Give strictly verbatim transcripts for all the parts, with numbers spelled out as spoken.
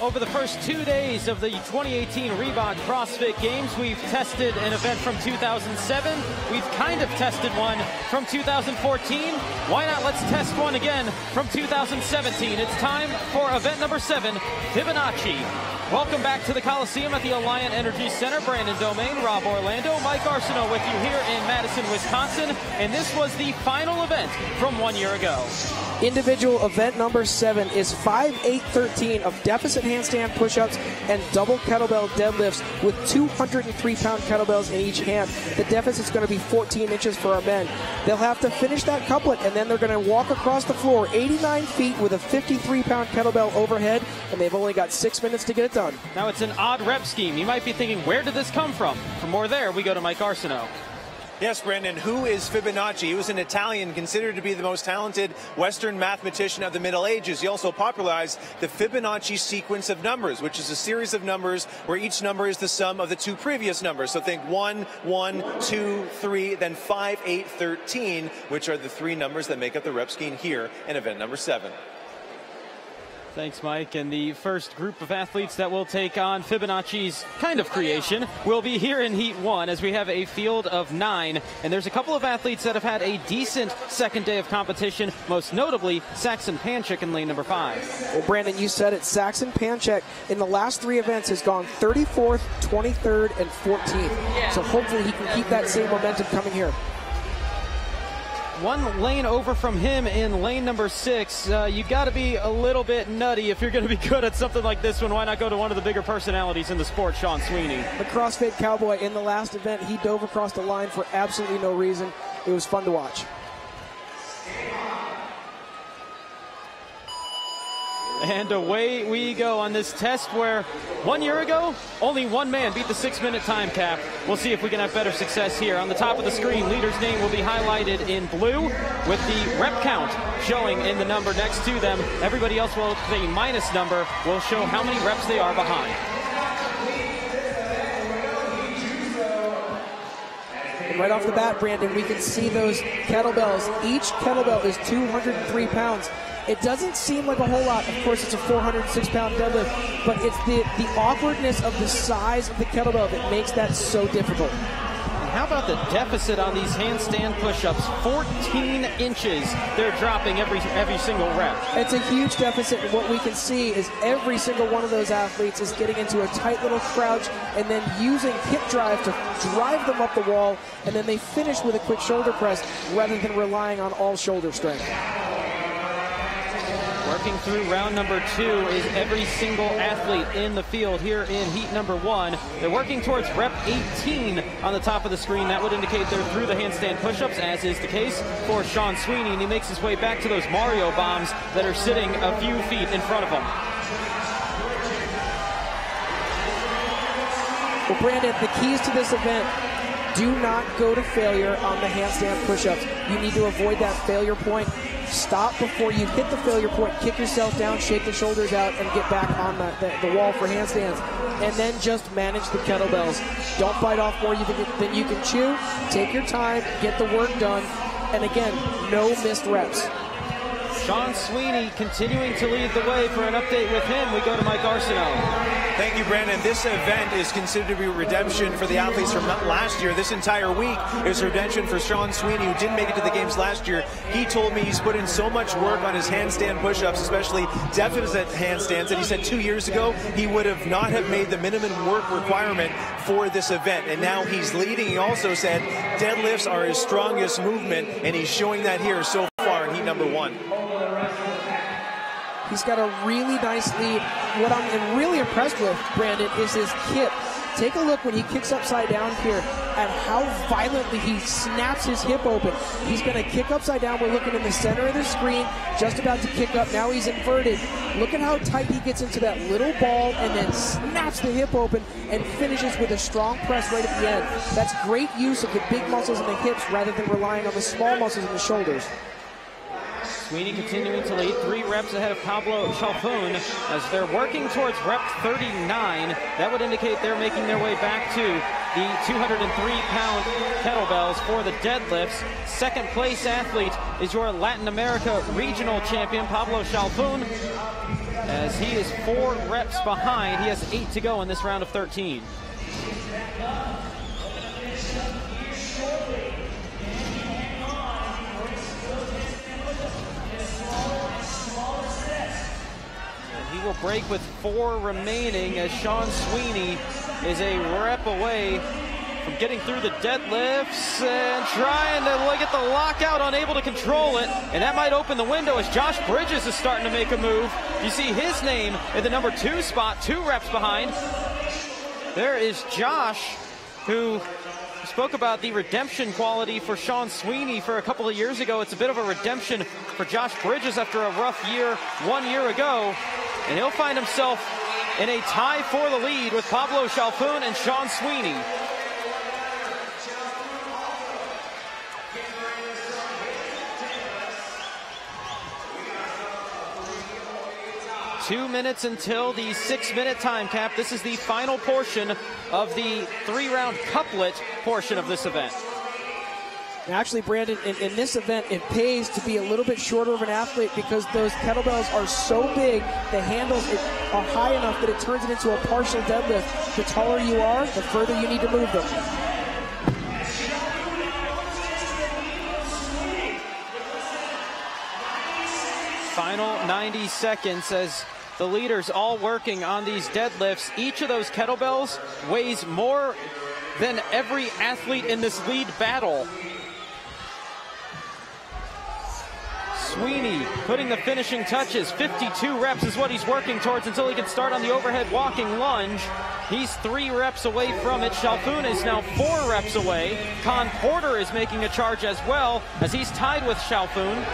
Over the first two days of the twenty eighteen Reebok CrossFit Games, we've tested an event from two thousand seven. We've kind of tested one from two thousand fourteen. Why not let's test one again from two thousand seventeen? It's time for event number seven, Fibonacci. Welcome back to the Coliseum at the Alliant Energy Center. Brandon Domain, Rob Orlando, Mike Arsenault with you here in Madison, Wisconsin. And this was the final event from one year ago. Individual event number seven is five eight thirteen of deficit handstand push-ups and double kettlebell deadlifts with two hundred three pound kettlebells in each hand. The deficit's going to be fourteen inches for our men. They'll have to finish that couplet, and then they're going to walk across the floor eighty-nine feet with a fifty-three pound kettlebell overhead, and they've only got six minutes to get it done. Now, it's an odd rep scheme. You might be thinking, where did this come from? For more there, we go to Mike Arsenault. Yes, Brandon, who is Fibonacci? He was an Italian considered to be the most talented Western mathematician of the Middle Ages. He also popularized the Fibonacci sequence of numbers, which is a series of numbers where each number is the sum of the two previous numbers. So think one, one, two, three, then five, eight, thirteen, which are the three numbers that make up the rep scheme here in event number seven. Thanks, Mike. And the first group of athletes that will take on Fibonacci's kind of creation will be here in Heat one, as we have a field of nine. And there's a couple of athletes that have had a decent second day of competition, most notably Saxon Panchik in lane number five. Well, Brandon, you said it. Saxon Panchik in the last three events has gone thirty-fourth, twenty-third, and fourteenth. So hopefully he can keep that same momentum coming here. One lane over from him in lane number six. Uh, you got to be a little bit nutty if you're going to be good at something like this one. Why not go to one of the bigger personalities in the sport, Sean Sweeney? The CrossFit Cowboy in the last event, he dove across the line for absolutely no reason. It was fun to watch. And away we go on this test where one year ago, only one man beat the six-minute time cap. We'll see if we can have better success here. On the top of the screen, leader's name will be highlighted in blue with the rep count showing in the number next to them. Everybody else will, the minus number, will show how many reps they are behind. And right off the bat, Brandon, we can see those kettlebells. Each kettlebell is two hundred three pounds. It doesn't seem like a whole lot. Of course, it's a four hundred six pound deadlift, but it's the, the awkwardness of the size of the kettlebell that makes that so difficult. And how about the deficit on these handstand push-ups? fourteen inches they're dropping every, every single rep. It's a huge deficit, and what we can see is every single one of those athletes is getting into a tight little crouch and then using hip drive to drive them up the wall, and then they finish with a quick shoulder press rather than relying on all shoulder strength. Working through round number two is every single athlete in the field here in heat number one. They're working towards rep eighteen on the top of the screen. That would indicate they're through the handstand push-ups, as is the case for Sean Sweeney, and he makes his way back to those Mario bombs that are sitting a few feet in front of him. Well, Brandon, the keys to this event: do not go to failure on the handstand push-ups. You need to avoid that failure point. Stop before you hit the failure point, kick yourself down, shake the shoulders out, and get back on the, the, the wall for handstands. And then just manage the kettlebells. Don't bite off more than you can chew. Take your time, get the work done, and again, no missed reps. Sean Sweeney continuing to lead the way. For an update with him, we go to Mike Arsenault. Thank you, Brandon. This event is considered to be redemption for the athletes from last year. This entire week is redemption for Sean Sweeney, who didn't make it to the games last year. He told me he's put in so much work on his handstand push-ups, especially deficit handstands, that he said two years ago he would have not have made the minimum work requirement for this event. And now he's leading. He also said deadlifts are his strongest movement, and he's showing that here so far in heat number one. He's got a really nice lead. What I'm really impressed with, Brandon, is his kick. Take a look when he kicks upside down here at how violently he snaps his hip open. He's going to kick upside down. We're looking in the center of the screen, just about to kick up. Now he's inverted. Look at how tight he gets into that little ball and then snaps the hip open and finishes with a strong press right at the end. That's great use of the big muscles in the hips rather than relying on the small muscles in the shoulders. Sweeney continuing to lead, three reps ahead of Pablo Chalfun as they're working towards rep thirty-nine. That would indicate they're making their way back to the two hundred three pound kettlebells for the deadlifts. Second place athlete is your Latin America regional champion, Pablo Chalfun. as he is four reps behind. He has eight to go in this round of thirteen. And he will break with four remaining as Sean Sweeney is a rep away from getting through the deadlifts and trying to look at the lockout, unable to control it. And that might open the window as Josh Bridges is starting to make a move. You see his name in the number two spot, two reps behind. There is Josh, who spoke about the redemption quality for Sean Sweeney for a couple of years ago. It's a bit of a redemption for Josh Bridges after a rough year one year ago. And he'll find himself in a tie for the lead with Pablo Chalfun and Sean Sweeney. Two minutes until the six-minute time cap. This is the final portion of the three-round couplet portion of this event. Actually, Brandon, in, in this event, it pays to be a little bit shorter of an athlete because those kettlebells are so big, the handles are high enough that it turns it into a partial deadlift. The taller you are, the further you need to move them. Final ninety seconds as the leaders all working on these deadlifts. Each of those kettlebells weighs more than every athlete in this lead battle. Sweeney putting the finishing touches. fifty-two reps is what he's working towards until he can start on the overhead walking lunge. He's three reps away from it. Chalfun is now four reps away. Con Porter is making a charge as well as he's tied with Chalfun.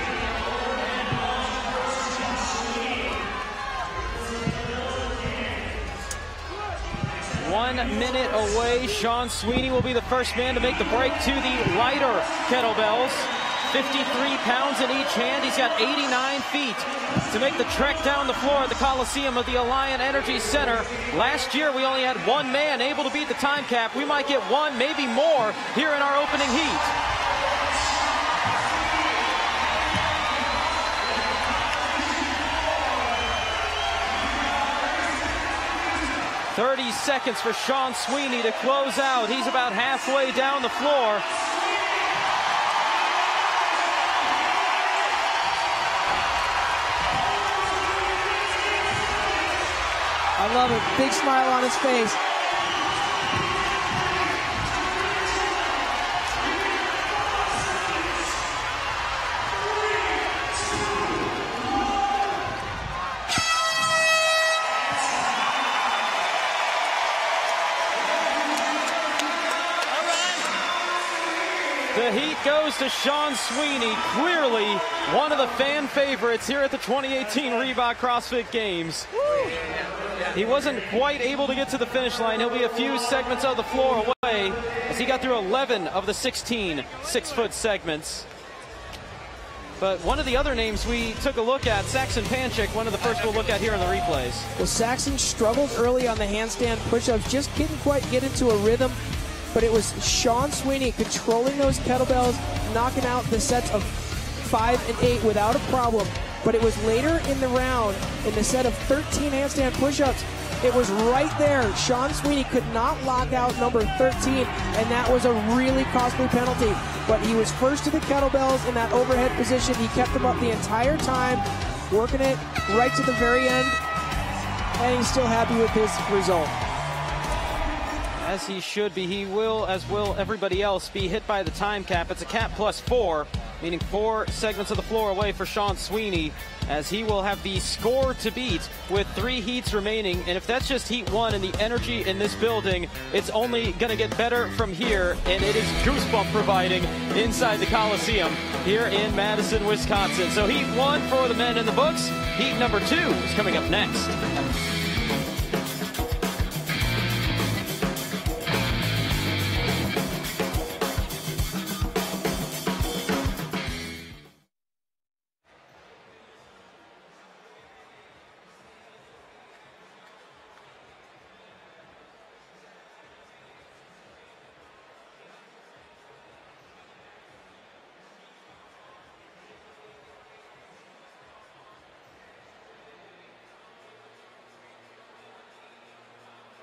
One minute away. Sean Sweeney will be the first man to make the break to the lighter kettlebells. fifty-three pounds in each hand. He's got eighty-nine feet to make the trek down the floor at the Coliseum of the Alliant Energy Center. Last year, we only had one man able to beat the time cap. We might get one, maybe more, here in our opening heat. thirty seconds for Sean Sweeney to close out. He's about halfway down the floor. I love it. Big smile on his face. The heat goes to Sean Sweeney, clearly one of the fan favorites here at the twenty eighteen Reebok CrossFit Games. Woo. He wasn't quite able to get to the finish line. He'll be a few segments of the floor away as he got through eleven of the sixteen six-foot segments. But one of the other names we took a look at, Saxon Panchik, one of the first we'll look at here in the replays. Well, Saxon struggled early on the handstand push-ups, just couldn't quite get into a rhythm. But it was Sean Sweeney controlling those kettlebells, knocking out the sets of five and eight without a problem. But it was later in the round, in the set of thirteen handstand push-ups, it was right there. Sean Sweeney could not lock out number thirteen, and that was a really costly penalty. But he was first to the kettlebells in that overhead position. He kept them up the entire time, working it right to the very end, and he's still happy with his result. As he should be. He will, as will everybody else, be hit by the time cap. It's a cap plus four, meaning four segments of the floor away for Sean Sweeney, as he will have the score to beat with three heats remaining. And if that's just heat one and the energy in this building, it's only going to get better from here. And it is goosebump providing inside the Coliseum here in Madison, Wisconsin. So heat one for the men in the books. Heat number two is coming up next.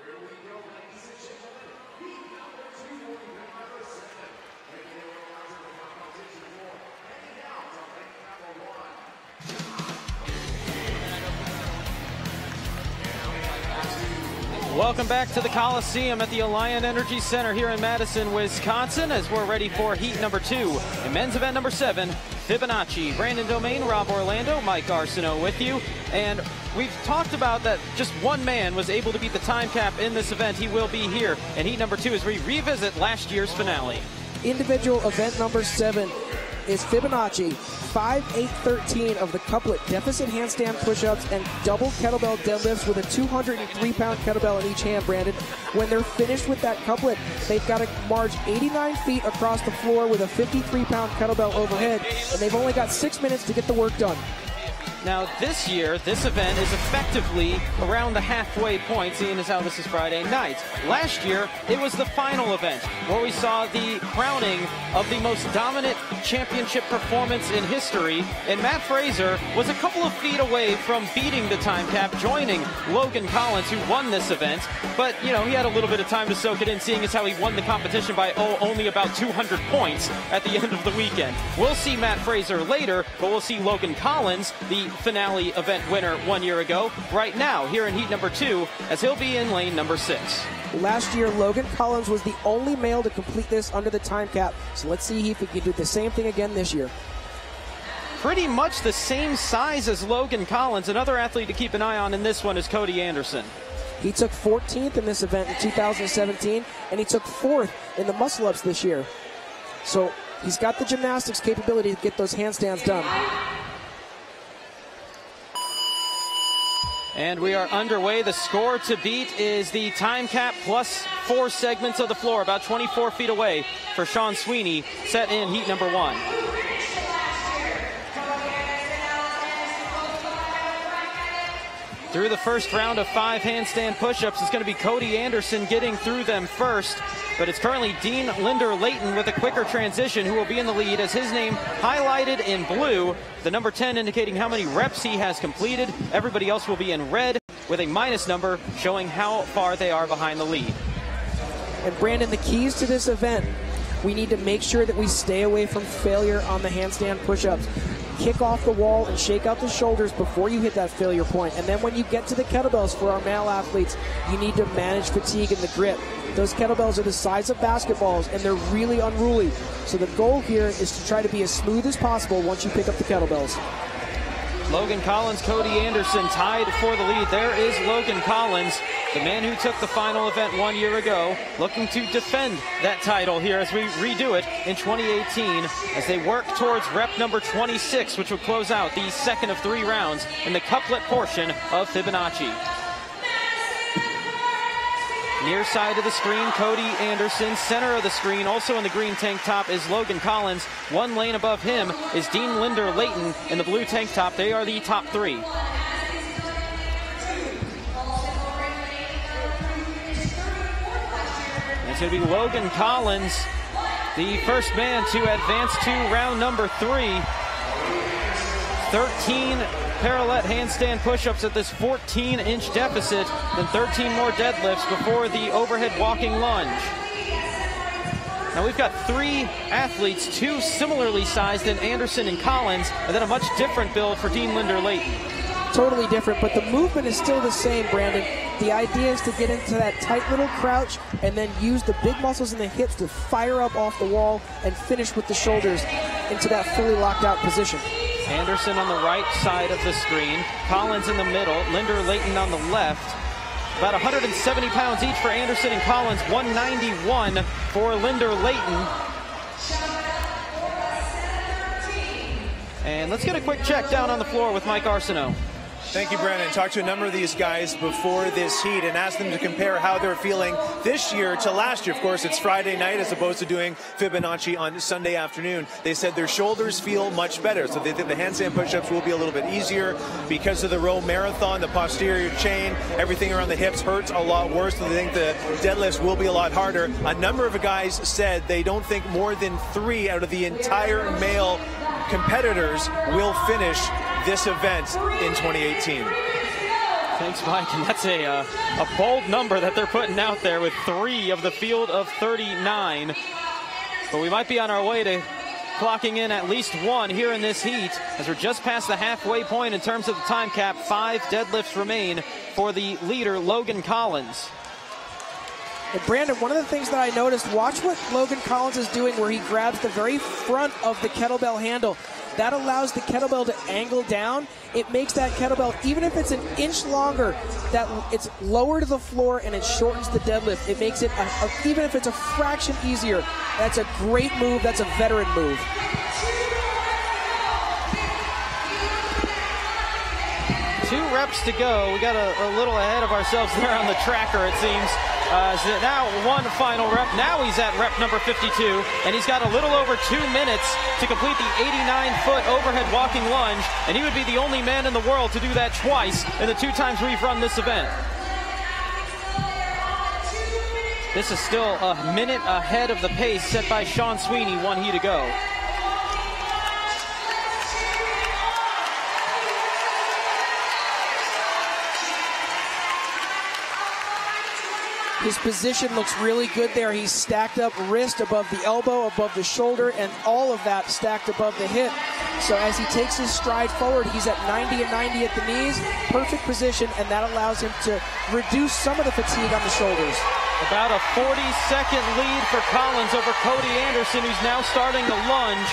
Welcome back to the Coliseum at the Alliant Energy Center here in Madison, Wisconsin, as we're ready for heat number two in men's event number seven, Fibonacci. Brandon Domain, Rob Orlando, Mike Arsenault with you. And we've talked about that just one man was able to beat the time cap in this event. He will be here in heat number two as we revisit last year's finale. Individual event number seven is Fibonacci. five eight thirteen of the couplet deficit handstand push-ups and double kettlebell deadlifts with a two hundred three pound kettlebell in each hand, Brandon. When they're finished with that couplet, they've got to march eighty-nine feet across the floor with a fifty-three pound kettlebell overhead, and they've only got six minutes to get the work done. Now, this year, this event is effectively around the halfway point, seeing as how this is Friday night. Last year, it was the final event, where we saw the crowning of the most dominant championship performance in history, and Matt Fraser was a couple of feet away from beating the time cap, joining Logan Collins, who won this event. But, you know, he had a little bit of time to soak it in, seeing as how he won the competition by, oh, only about two hundred points at the end of the weekend. We'll see Matt Fraser later, but we'll see Logan Collins, the finale event winner one year ago, right now here in heat number two, as he'll be in lane number six. Last year, Logan Collins was the only male to complete this under the time cap, so let's see if he can do the same thing again this year. Pretty much the same size as Logan Collins. Another athlete to keep an eye on in this one is Cody Anderson. He took fourteenth in this event in two thousand seventeen, and he took fourth in the muscle-ups this year. So he's got the gymnastics capability to get those handstands done. And we are underway. The score to beat is the time cap plus four segments of the floor, about twenty-four feet away for Sean Sweeney, set in heat number one. Through the first round of five handstand push-ups, it's going to be Cody Anderson getting through them first. But it's currently Dean Linder Layton with a quicker transition who will be in the lead, as his name highlighted in blue. The number ten indicating how many reps he has completed. Everybody else will be in red with a minus number showing how far they are behind the lead. And Brandon, the keys to this event, we need to make sure that we stay away from failure on the handstand push-ups. Kick off the wall and shake out the shoulders before you hit that failure point. And then when you get to the kettlebells for our male athletes, you need to manage fatigue in the grip. Those kettlebells are the size of basketballs, and they're really unruly. So the goal here is to try to be as smooth as possible once you pick up the kettlebells. Logan Collins, Cody Anderson tied for the lead. There is Logan Collins, the man who took the final event one year ago, looking to defend that title here as we redo it in twenty eighteen, as they work towards rep number twenty-six, which will close out the second of three rounds in the couplet portion of Fibonacci. Near side of the screen, Cody Anderson. Center of the screen, also in the green tank top, is Logan Collins. One lane above him is Dean Linder Layton in the blue tank top. They are the top three. It's going to be Logan Collins, the first man to advance to round number three. thirteen parallel handstand push-ups at this fourteen inch deficit, then thirteen more deadlifts before the overhead walking lunge. Now we've got three athletes, two similarly sized in Anderson and Collins, and then a much different build for Dean Linder Layton. Totally different, but the movement is still the same, Brandon. The idea is to get into that tight little crouch and then use the big muscles in the hips to fire up off the wall and finish with the shoulders into that fully locked out position. Anderson on the right side of the screen, Collins in the middle, Linder Layton on the left. About one hundred seventy pounds each for Anderson and Collins, one ninety-one for Linder Layton. And let's get a quick check down on the floor with Mike Arsenault. Thank you, Brandon. Talked to a number of these guys before this heat and asked them to compare how they're feeling this year to last year. Of course, it's Friday night as opposed to doing Fibonacci on Sunday afternoon. They said their shoulders feel much better, so they think the handstand push-ups will be a little bit easier because of the row marathon, the posterior chain, everything around the hips hurts a lot worse, so they think the deadlifts will be a lot harder. A number of guys said they don't think more than three out of the entire male competitors will finish this event in twenty eighteen. Thanks, Mike. And that's a, uh, a bold number that they're putting out there with three of the field of thirty-nine. But we might be on our way to clocking in at least one here in this heat, as we're just past the halfway point in terms of the time cap. Five deadlifts remain for the leader, Logan Collins. And Brandon, one of the things that I noticed, watch what Logan Collins is doing where he grabs the very front of the kettlebell handle. That allows the kettlebell to angle down. It makes that kettlebell, even if it's an inch longer, that it's lower to the floor and it shortens the deadlift. It makes it, a, a, even if it's a fraction easier, that's a great move. That's a veteran move. Two reps to go. We got a, a little ahead of ourselves there on the tracker, it seems. Uh, so now one final rep. Now he's at rep number fifty-two, and he's got a little over two minutes to complete the eighty-nine foot overhead walking lunge, and he would be the only man in the world to do that twice in the two times we've run this event. This is still a minute ahead of the pace set by Sean Sweeney, one heat to go. His position looks really good there. He's stacked up wrist above the elbow, above the shoulder, and all of that stacked above the hip. So as he takes his stride forward, he's at ninety and ninety at the knees. Perfect position, and that allows him to reduce some of the fatigue on the shoulders. About a forty second lead for Collins over Cody Anderson, who's now starting the lunge.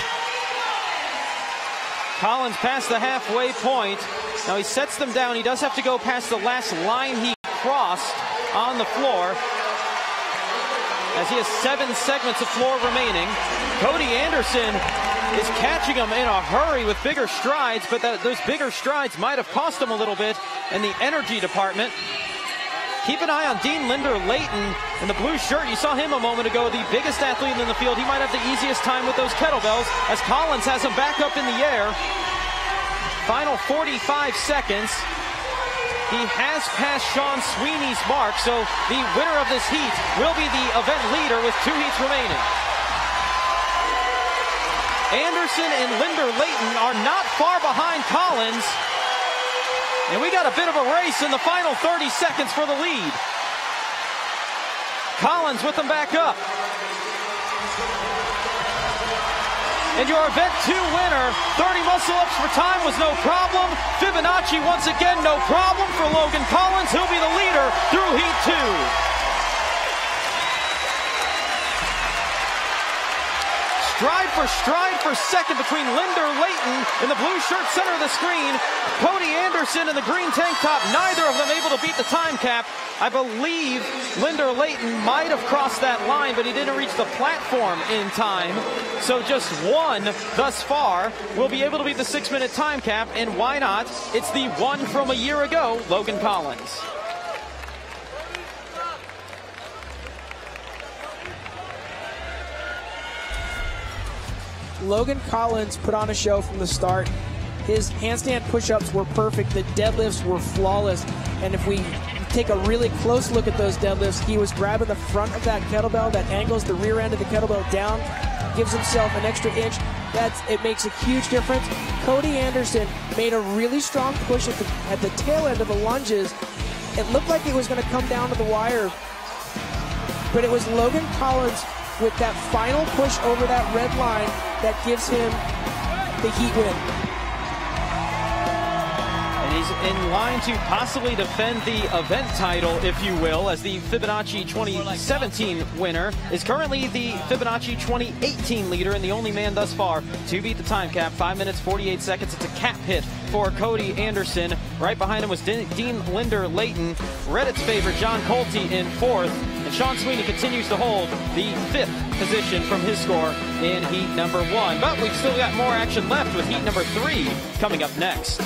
Collins past the halfway point. Now he sets them down. He does have to go past the last line he crossed on the floor, as he has seven segments of floor remaining. Cody Anderson is catching him in a hurry with bigger strides, but that, those bigger strides might have cost him a little bit in the energy department. Keep an eye on Dean Linder Layton in the blue shirt. You saw him a moment ago, the biggest athlete in the field. He might have the easiest time with those kettlebells, as Collins has him back up in the air. Final forty-five seconds. He has passed Sean Sweeney's mark, so the winner of this heat will be the event leader with two heats remaining. Anderson and Linder Layton are not far behind Collins, and we got a bit of a race in the final thirty seconds for the lead. Collins with them back up. And your event two winner, thirty muscle-ups for time was no problem. Fibonacci once again, no problem for Logan Collins. He'll be the leader through heat two. Stride for stride for second between Linder Layton in the blue shirt center of the screen. Cody Anderson in the green tank top, neither of them able to beat the time cap. I believe Linder Layton might have crossed that line, but he didn't reach the platform in time. So just one thus far will be able to beat the six minute time cap, and why not? It's the one from a year ago, Logan Collins. Logan Collins put on a show from the start. His handstand push-ups were perfect. The deadlifts were flawless. And if we take a really close look at those deadlifts, he was grabbing the front of that kettlebell that angles the rear end of the kettlebell down, gives himself an extra inch. That's, it makes a huge difference. Cody Anderson made a really strong push at the, at the tail end of the lunges. It looked like it was going to come down to the wire, but it was Logan Collins with that final push over that red line that gives him the heat win. And he's in line to possibly defend the event title, if you will, as the Fibonacci twenty seventeen winner is currently the Fibonacci twenty eighteen leader and the only man thus far to beat the time cap. Five minutes, forty-eight seconds. It's a cap hit for Cody Anderson. Right behind him was Dean Linder Layton. Reddit's favorite, John Colte, in fourth. And Sean Sweeney continues to hold the fifth position from his score in heat number one. But we've still got more action left with heat number three coming up next.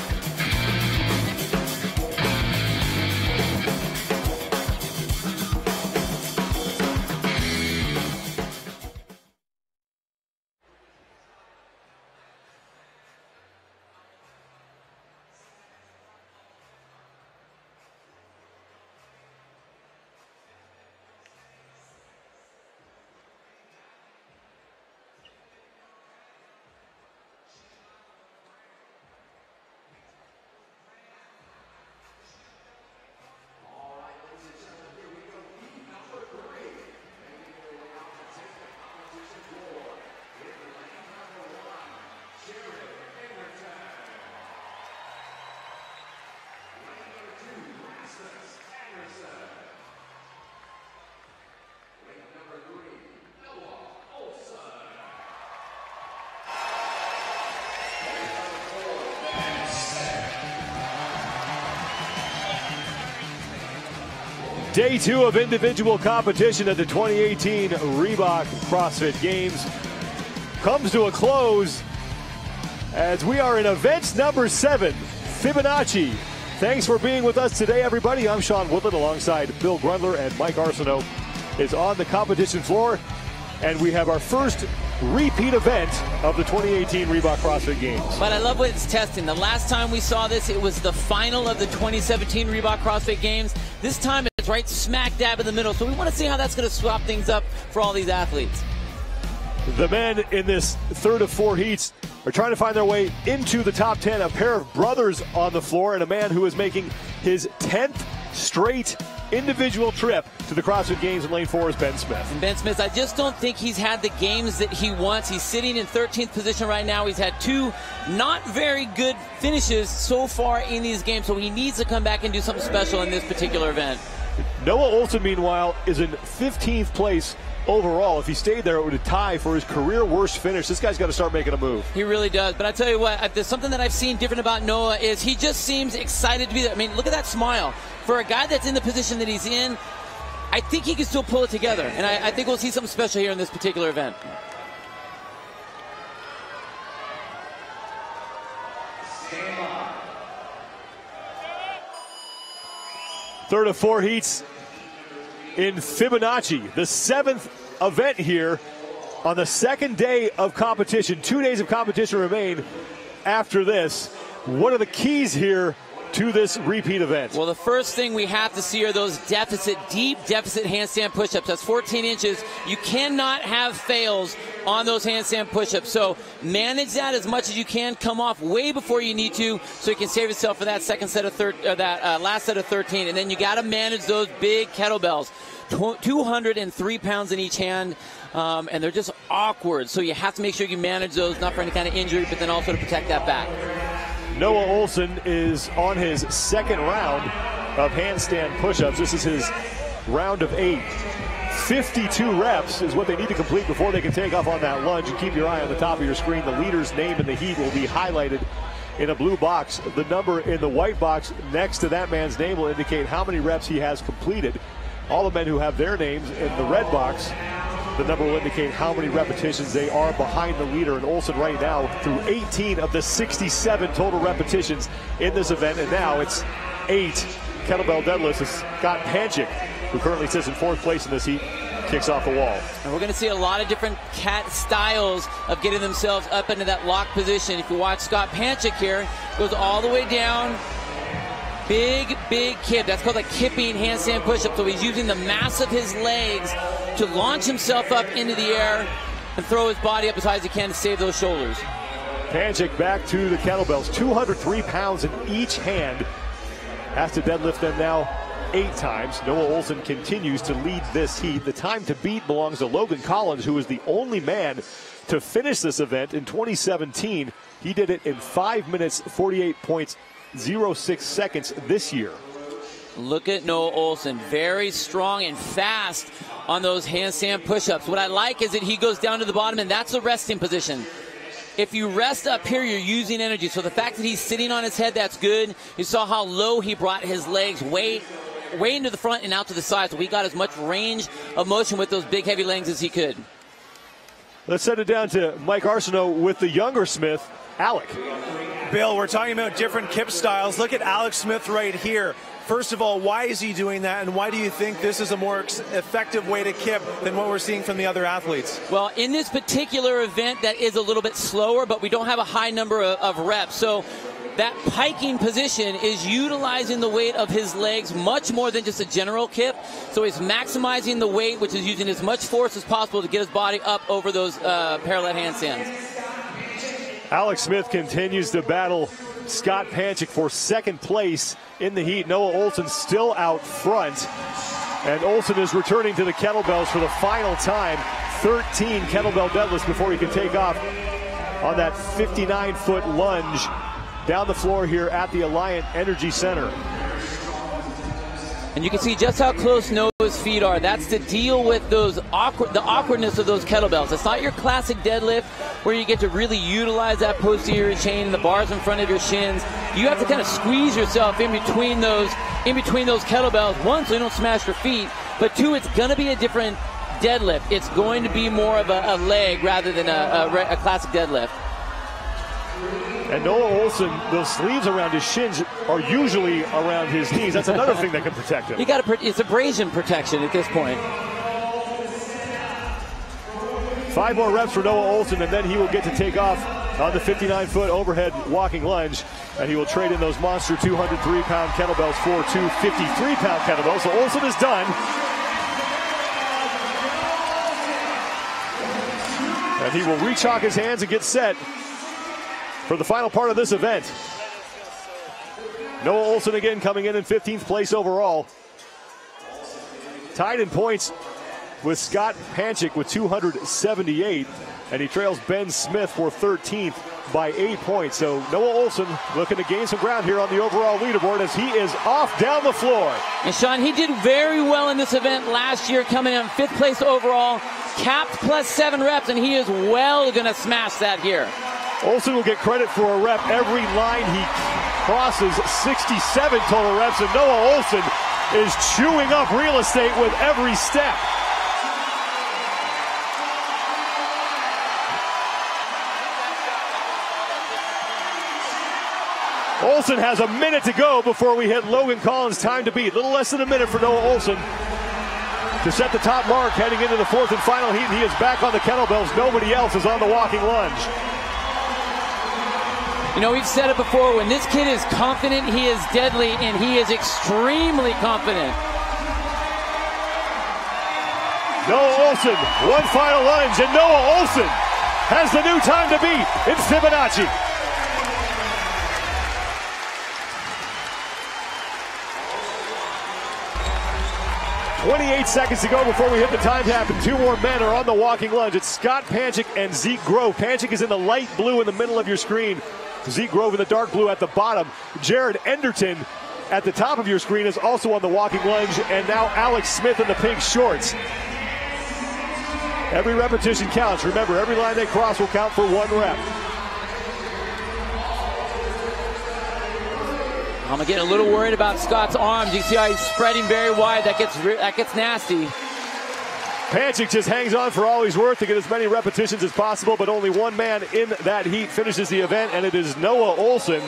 Day two of individual competition at the twenty eighteen Reebok CrossFit Games comes to a close as we are in event number seven, Fibonacci. Thanks for being with us today, everybody. I'm Sean Woodland alongside Bill Grundler, and Mike Arsenault is on the competition floor. And we have our first repeat event of the twenty eighteen Reebok CrossFit Games. But I love what it's testing. The last time we saw this, it was the final of the twenty seventeen Reebok CrossFit Games. This time it's right smack dab in the middle. So we want to see how that's going to swap things up for all these athletes. The men in this third of four heats are trying to find their way into the top ten. A pair of brothers on the floor and a man who is making his tenth straight individual trip to the CrossFit Games in lane four is Ben Smith. And Ben Smith, I just don't think he's had the games that he wants. He's sitting in thirteenth position right now. He's had two not very good finishes so far in these games, so he needs to come back and do something special in this particular event. Noah Ohlsen, meanwhile, is in fifteenth place overall. If he stayed there, it would tie for his career worst finish. This guy's got to start making a move. He really does. But I tell you what, there's something that I've seen different about Noah is he just seems excited to be there. I mean, look at that smile. For a guy that's in the position that he's in, I think he can still pull it together. And I, I think we'll see something special here in this particular event. Third of four heats in Fibonacci, the seventh event here on the second day of competition. Two days of competition remain after this. What are the keys here to this repeat event? Well, the first thing we have to see are those deficit, deep deficit handstand push-ups. That's fourteen inches. You cannot have fails on those handstand push-ups. So manage that as much as you can. Come off way before you need to, so you can save yourself for that second set of thir- or that uh, last set of thirteen. And then you got to manage those big kettlebells, two hundred three pounds in each hand. Um, and they're just awkward. So you have to make sure you manage those, not for any kind of injury, but then also to protect that back. Noah Ohlsen is on his second round of handstand push-ups. This is his round of eight. fifty-two reps is what they need to complete before they can take off on that lunge. And keep your eye on the top of your screen. The leader's name in the heat will be highlighted in a blue box. The number in the white box next to that man's name will indicate how many reps he has completed. All the men who have their names in the red box, the number will indicate how many repetitions they are behind the leader. And Ohlsen right now through eighteen of the sixty-seven total repetitions in this event. And now it's eight kettlebell deadlifts as Scott Panchik, who currently sits in fourth place in this heat, kicks off the wall. And we're going to see a lot of different cat styles of getting themselves up into that lock position. If you watch Scott Panchik here, goes all the way down. Big, big kip. That's called a kipping handstand push-up. So he's using the mass of his legs to launch himself up into the air and throw his body up as high as he can to save those shoulders. Panchik back to the kettlebells. two hundred three pounds in each hand. Has to deadlift them now eight times. Noah Ohlsen continues to lead this heat. The time to beat belongs to Logan Collins, who is the only man to finish this event in twenty seventeen. He did it in five minutes, forty-eight point oh six seconds this year. Look at Noah Ohlsen, very strong and fast on those handstand push-ups. What I like is that he goes down to the bottom, and that's a resting position. If you rest up here, you're using energy. So the fact that he's sitting on his head, that's good. You saw how low he brought his legs way, way into the front and out to the side. So he got as much range of motion with those big, heavy legs as he could. Let's send it down to Mike Arsenault with the younger Smith, Alec. Bill, we're talking about different kip styles. Look at Alex Smith right here. First of all, why is he doing that, and why do you think this is a more effective way to kip than what we're seeing from the other athletes? Well, in this particular event, that is a little bit slower, but we don't have a high number of, of reps. So that piking position is utilizing the weight of his legs much more than just a general kip. So he's maximizing the weight, which is using as much force as possible to get his body up over those uh, parallel handstands. Alex Smith continues to battle Scott Panchik for second place in the heat. Noah Ohlsen still out front. And Ohlsen is returning to the kettlebells for the final time. thirteen kettlebell deadlifts before he can take off on that fifty-nine foot lunge down the floor here at the Alliant Energy Center. And you can see just how close Noah's feet are. That's to deal with those awkward, the awkwardness of those kettlebells. It's not your classic deadlift where you get to really utilize that posterior chain, the bars in front of your shins. You have to kind of squeeze yourself in between those, in between those kettlebells. One, so you don't smash your feet, but two, it's going to be a different deadlift. It's going to be more of a, a leg rather than a, a, a classic deadlift. And Noah Olson, those sleeves around his shins are usually around his knees. That's another thing that can protect him. You got to, it's abrasion protection at this point. Five more reps for Noah Olson, and then he will get to take off on the fifty-nine foot overhead walking lunge, and he will trade in those monster two hundred three pound kettlebells for two fifty-three pound kettlebells. So Olson is done. And he will rechalk his hands and get set for the final part of this event. Noah Olson again coming in in fifteenth place overall. Tied in points with Scott Panchik with two hundred seventy-eight, and he trails Ben Smith for thirteenth by eight points. So Noah Olson looking to gain some ground here on the overall leaderboard as he is off down the floor. And Sean, he did very well in this event last year, coming in fifth place overall, capped plus seven reps, and he is well going to smash that here. Olson will get credit for a rep every line he crosses, sixty-seven total reps, and Noah Olson is chewing up real estate with every step. Olson has a minute to go before we hit Logan Collins' time to beat. A little less than a minute for Noah Olson to set the top mark heading into the fourth and final heat. He is back on the kettlebells. Nobody else is on the walking lunge. You know, we've said it before, when this kid is confident, he is deadly, and he is extremely confident. Noah Olson, one final lunge, and Noah Olson has the new time to beat in Fibonacci. twenty-eight seconds to go before we hit the time tap, and two more men are on the walking lunge. It's Scott Panchik and Zeke Grove. Panchik is in the light blue in the middle of your screen. Zeke Grove in the dark blue at the bottom. Jared Enderton at the top of your screen is also on the walking lunge, and now Alex Smith in the pink shorts. Every repetition counts. Remember, every line they cross will count for one rep. I'm getting a little worried about Scott's arms. You see how he's spreading very wide. That gets that gets nasty. Panchik just hangs on for all he's worth to get as many repetitions as possible, but only one man in that heat finishes the event, and it is Noah Olson,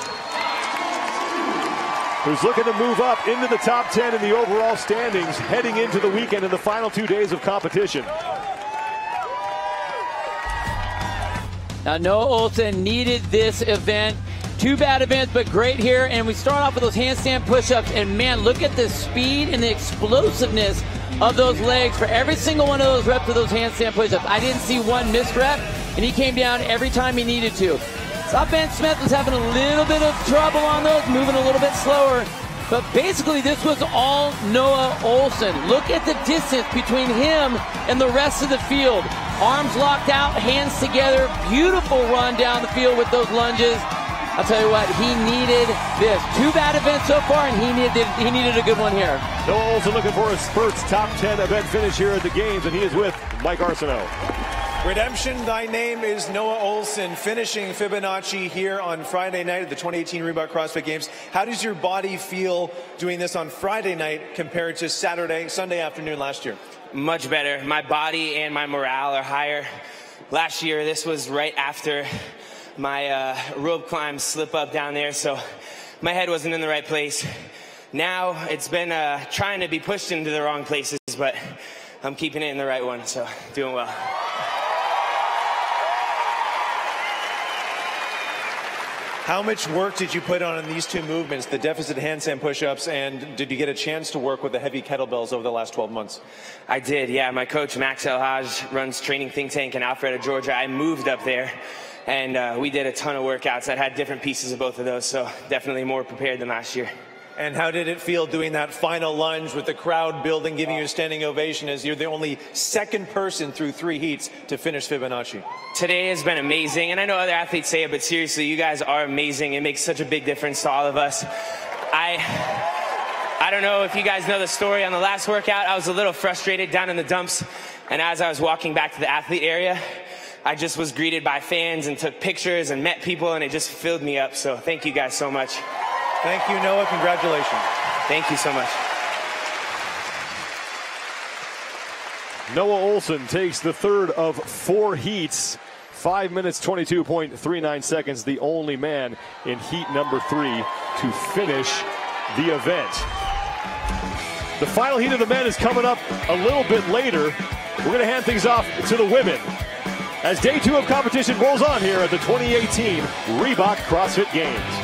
who's looking to move up into the top ten in the overall standings heading into the weekend in the final two days of competition. Now, Noah Olson needed this event. Two bad events, but great here. And we start off with those handstand push-ups. And man, look at the speed and the explosiveness of those legs for every single one of those reps of those handstand push-ups. I didn't see one missed rep, and he came down every time he needed to. Thought Ben Smith was having a little bit of trouble on those, moving a little bit slower. But basically, this was all Noah Olson. Look at the distance between him and the rest of the field. Arms locked out, hands together. Beautiful run down the field with those lunges. I'll tell you what, he needed this. Two bad events so far, and he needed he needed a good one here. Noah Olson looking for his first top ten event finish here at the games, and he is with Mike Arsenault. Redemption, thy name is Noah Olson, finishing Fibonacci here on Friday night at the twenty eighteen Reebok CrossFit Games. How does your body feel doing this on Friday night compared to Saturday, Sunday afternoon last year? Much better. My body and my morale are higher. Last year, this was right after my uh, rope climb slip up down there, so my head wasn't in the right place. Now it's been uh, trying to be pushed into the wrong places, but I'm keeping it in the right one, so doing well. How much work did you put on in these two movements, the deficit handstand push-ups, and did you get a chance to work with the heavy kettlebells over the last twelve months? I did, yeah. My coach, Max El-Haj, runs Training Think Tank in Alpharetta, Georgia. I moved up there, and uh, we did a ton of workouts. I had different pieces of both of those, so definitely more prepared than last year. And how did it feel doing that final lunge with the crowd building, giving you a standing ovation as you're the only second person through three heats to finish Fibonacci? Today has been amazing, and I know other athletes say it, but seriously, you guys are amazing. It makes such a big difference to all of us. I, I don't know if you guys know the story. On the last workout, I was a little frustrated down in the dumps. And as I was walking back to the athlete area, I just was greeted by fans and took pictures and met people, and it just filled me up. So thank you guys so much. Thank you, Noah. Congratulations. Thank you so much. Noah Ohlsen takes the third of four heats. Five minutes, twenty-two point three nine seconds. The only man in heat number three to finish the event. The final heat of the men is coming up a little bit later. We're going to hand things off to the women as day two of competition rolls on here at the twenty eighteen Reebok CrossFit Games.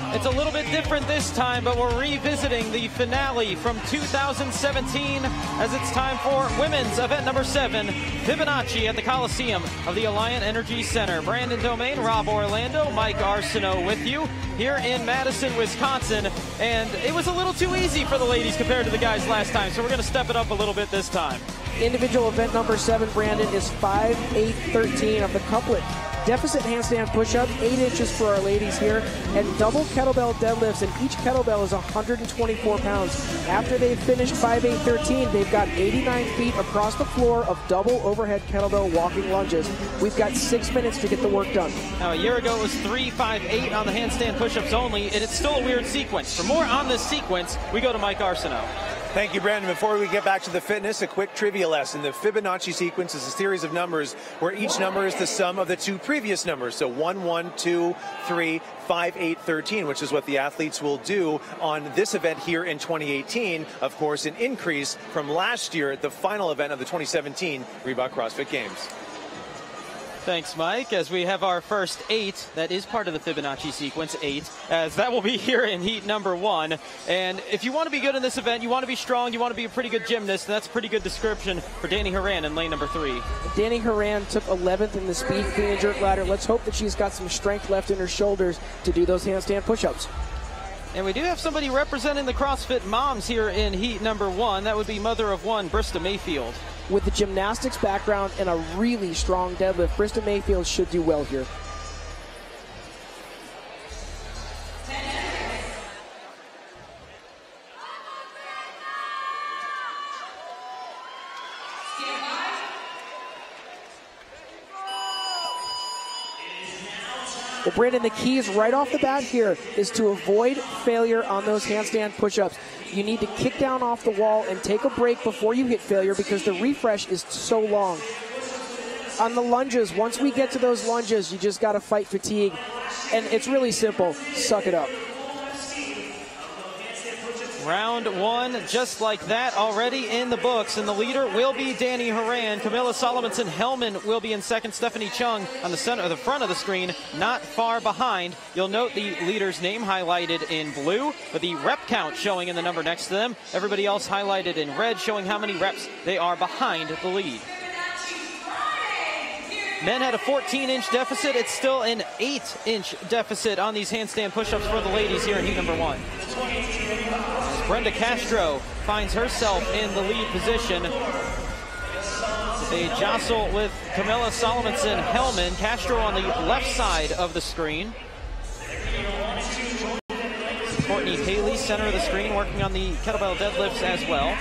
It's a little bit different this time, but we're revisiting the finale from two thousand seventeen as it's time for women's event number seven, Fibonacci at the Coliseum of the Alliant Energy Center. Brandon Domain, Rob Orlando, Mike Arsenault with you here in Madison, Wisconsin. And it was a little too easy for the ladies compared to the guys last time, so we're going to step it up a little bit this time. Individual event number seven, Brandon, is five eight thirteen of the couplet. Deficit handstand push-up, eight inches for our ladies here, and double kettlebell deadlifts, and each kettlebell is one hundred twenty-four pounds. After they've finished five eight thirteen, they've got eighty-nine feet across the floor of double overhead kettlebell walking lunges. We've got six minutes to get the work done. Now, a year ago, it was three five eight on the handstand push-ups only, and it's still a weird sequence. For more on this sequence, we go to Mike Arsenault. Thank you, Brandon. Before we get back to the fitness, a quick trivia lesson. The Fibonacci sequence is a series of numbers where each number is the sum of the two previous numbers. So one, one, two, three, five, eight, thirteen, which is what the athletes will do on this event here in twenty eighteen. Of course, an increase from last year at the final event of the twenty seventeen Reebok CrossFit Games. Thanks, Mike. As we have our first eight, that is part of the Fibonacci sequence, eight, as that will be here in heat number one. And if you want to be good in this event, you want to be strong, you want to be a pretty good gymnast, that's a pretty good description for Danny Horan in lane number three. Danny Horan took eleventh in the speed clean and jerk ladder. Let's hope that she's got some strength left in her shoulders to do those handstand push-ups. And we do have somebody representing the CrossFit moms here in heat number one. That would be mother of one, Brista Mayfield. With the gymnastics background and a really strong deadlift, Brista Mayfield should do well here. Well, Brandon, the keys right off the bat here is to avoid failure on those handstand push-ups. You need to kick down off the wall and take a break before you hit failure because the refresh is so long. On the lunges, once we get to those lunges, you just got to fight fatigue. And it's really simple. Suck it up. Round one, just like that, already in the books. And the leader will be Danny Horan. Camilla Solomonson-Hellman will be in second. Stephanie Chung on the center, the front of the screen, not far behind. You'll note the leader's name highlighted in blue, but the rep count showing in the number next to them. Everybody else highlighted in red, showing how many reps they are behind the lead. Men had a fourteen inch deficit. It's still an eight inch deficit on these handstand push-ups for the ladies here in heat number one. As Brenda Castro finds herself in the lead position. They jostle with Camilla Solomonson-Hellman. Castro on the left side of the screen. Courtney Haley, center of the screen, working on the kettlebell deadlifts as well.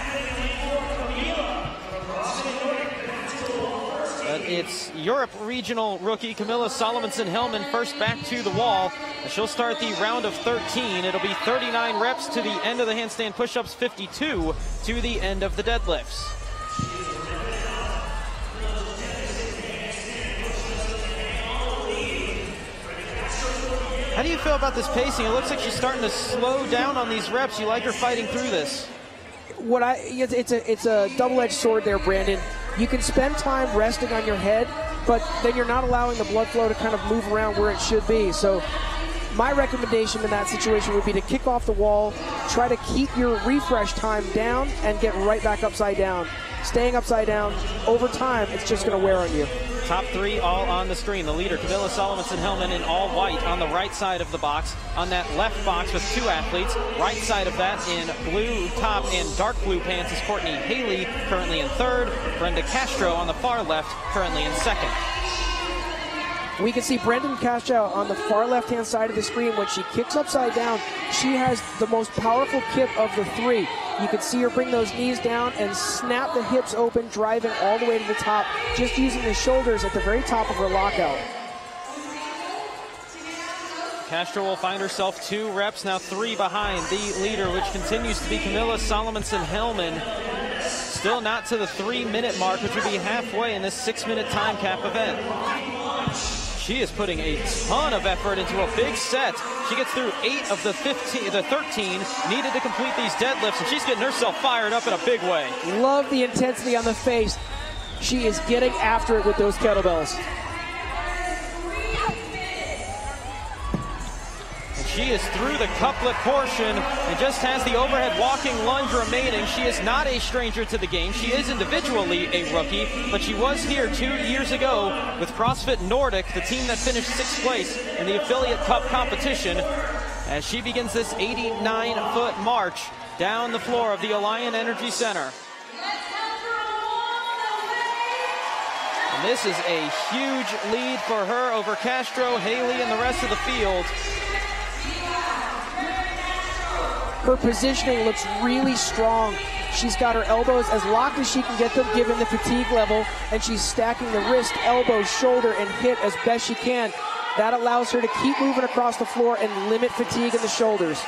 But it's Europe regional rookie Camilla Solomonson-Hellman first back to the wall. She'll start the round of thirteen. It'll be thirty-nine reps to the end of the handstand push-ups, fifty-two to the end of the deadlifts. How do you feel about this pacing? It looks like she's starting to slow down on these reps. You like her fighting through this? What I it's, it's a it's a double-edged sword there, Brandon. You can spend time resting on your head, but then you're not allowing the blood flow to kind of move around where it should be. So my recommendation in that situation would be to kick off the wall, try to keep your refresh time down, and get right back upside down. Staying upside down, over time, it's just going to wear on you. Top three all on the screen. The leader, Camilla Solomonson-Hellman, in all white on the right side of the box. On that left box with two athletes. Right side of that in blue top and dark blue pants is Courtney Haley, currently in third. Brenda Castro on the far left, currently in second. We can see Brendan Castro on the far left-hand side of the screen. When she kicks upside down, she has the most powerful kick of the three. You can see her bring those knees down and snap the hips open, driving all the way to the top, just using the shoulders at the very top of her lockout. Castro will find herself two reps, now three behind the leader, which continues to be Camilla Solomonson-Hellman. Still not to the three-minute mark, which would be halfway in this six-minute time cap event. She is putting a ton of effort into a big set. She gets through eight of the fifteen, the thirteen needed to complete these deadlifts, and she's getting herself fired up in a big way. Love the intensity on the face. She is getting after it with those kettlebells. she is through the couplet portion and just has the overhead walking lunge remaining. She is not a stranger to the game. She is individually a rookie, but she was here two years ago with CrossFit Nordic, the team that finished sixth place in the Affiliate Cup competition, as she begins this eighty-nine foot march down the floor of the Alliant Energy Center. And this is a huge lead for her over Castro, Haley, and the rest of the field. Her positioning looks really strong. She's got her elbows as locked as she can get them given the fatigue level, and she's stacking the wrist, elbow, shoulder, and hit as best she can. That allows her to keep moving across the floor and limit fatigue in the shoulders.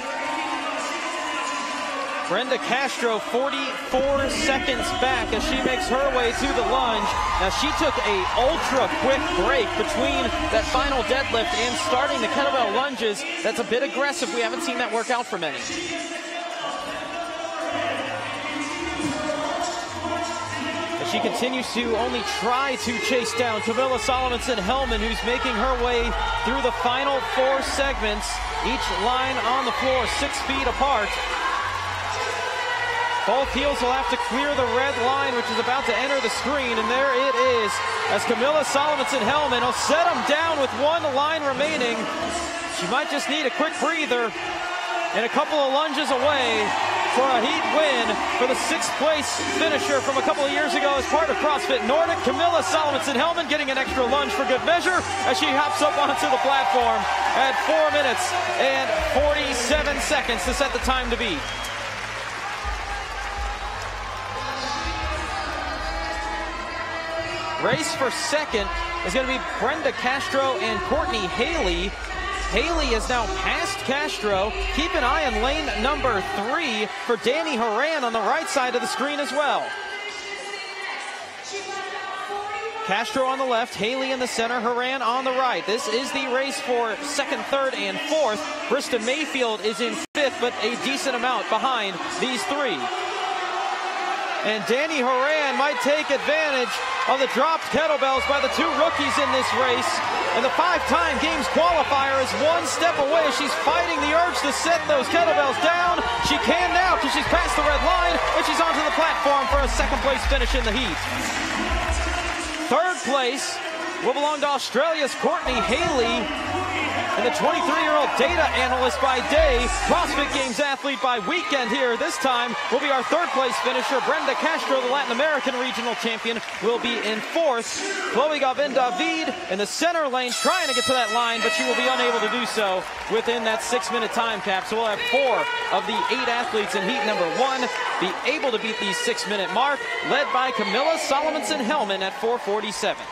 Brenda Castro forty-four seconds back as she makes her way to the lunge. Now she took a ultra quick break between that final deadlift and starting the kettlebell lunges. That's a bit aggressive. We haven't seen that work out for many. As she continues to only try to chase down Camilla Salomonson-Hellman, who's making her way through the final four segments. Each line on the floor six feet apart. Both heels will have to clear the red line, which is about to enter the screen, and there it is, as Camilla Salomonson-Hellman will set him down with one line remaining. She might just need a quick breather and a couple of lunges away for a heat win for the sixth place finisher from a couple of years ago as part of CrossFit Nordic. Camilla Salomonson-Hellman getting an extra lunge for good measure as she hops up onto the platform at four minutes and forty-seven seconds to set the time to beat. Race for second is going to be Brenda Castro and Courtney Haley. Haley is now past Castro. Keep an eye on lane number three for Danny Horan on the right side of the screen as well. Castro on the left, Haley in the center, Horan on the right. This is the race for second, third, and fourth. Brista Mayfield is in fifth, but a decent amount behind these three. And Danny Horan might take advantage of the dropped kettlebells by the two rookies in this race. And the five-time Games qualifier is one step away. She's fighting the urge to set those kettlebells down. She can now because she's past the red line, and she's onto the platform for a second-place finish in the heat. Third place will belong to Australia's Courtney Haley, and the twenty-three-year-old data analyst by day, CrossFit Games athlete by weekend here this time, will be our third-place finisher. Brenda Castro, the Latin American regional champion, will be in fourth. Chloe Galvin-David in the center lane trying to get to that line, but she will be unable to do so within that six-minute time cap. So we'll have four of the eight athletes in heat number one be able to beat the six-minute mark, led by Camilla Salomonson-Hellman at four forty-seven.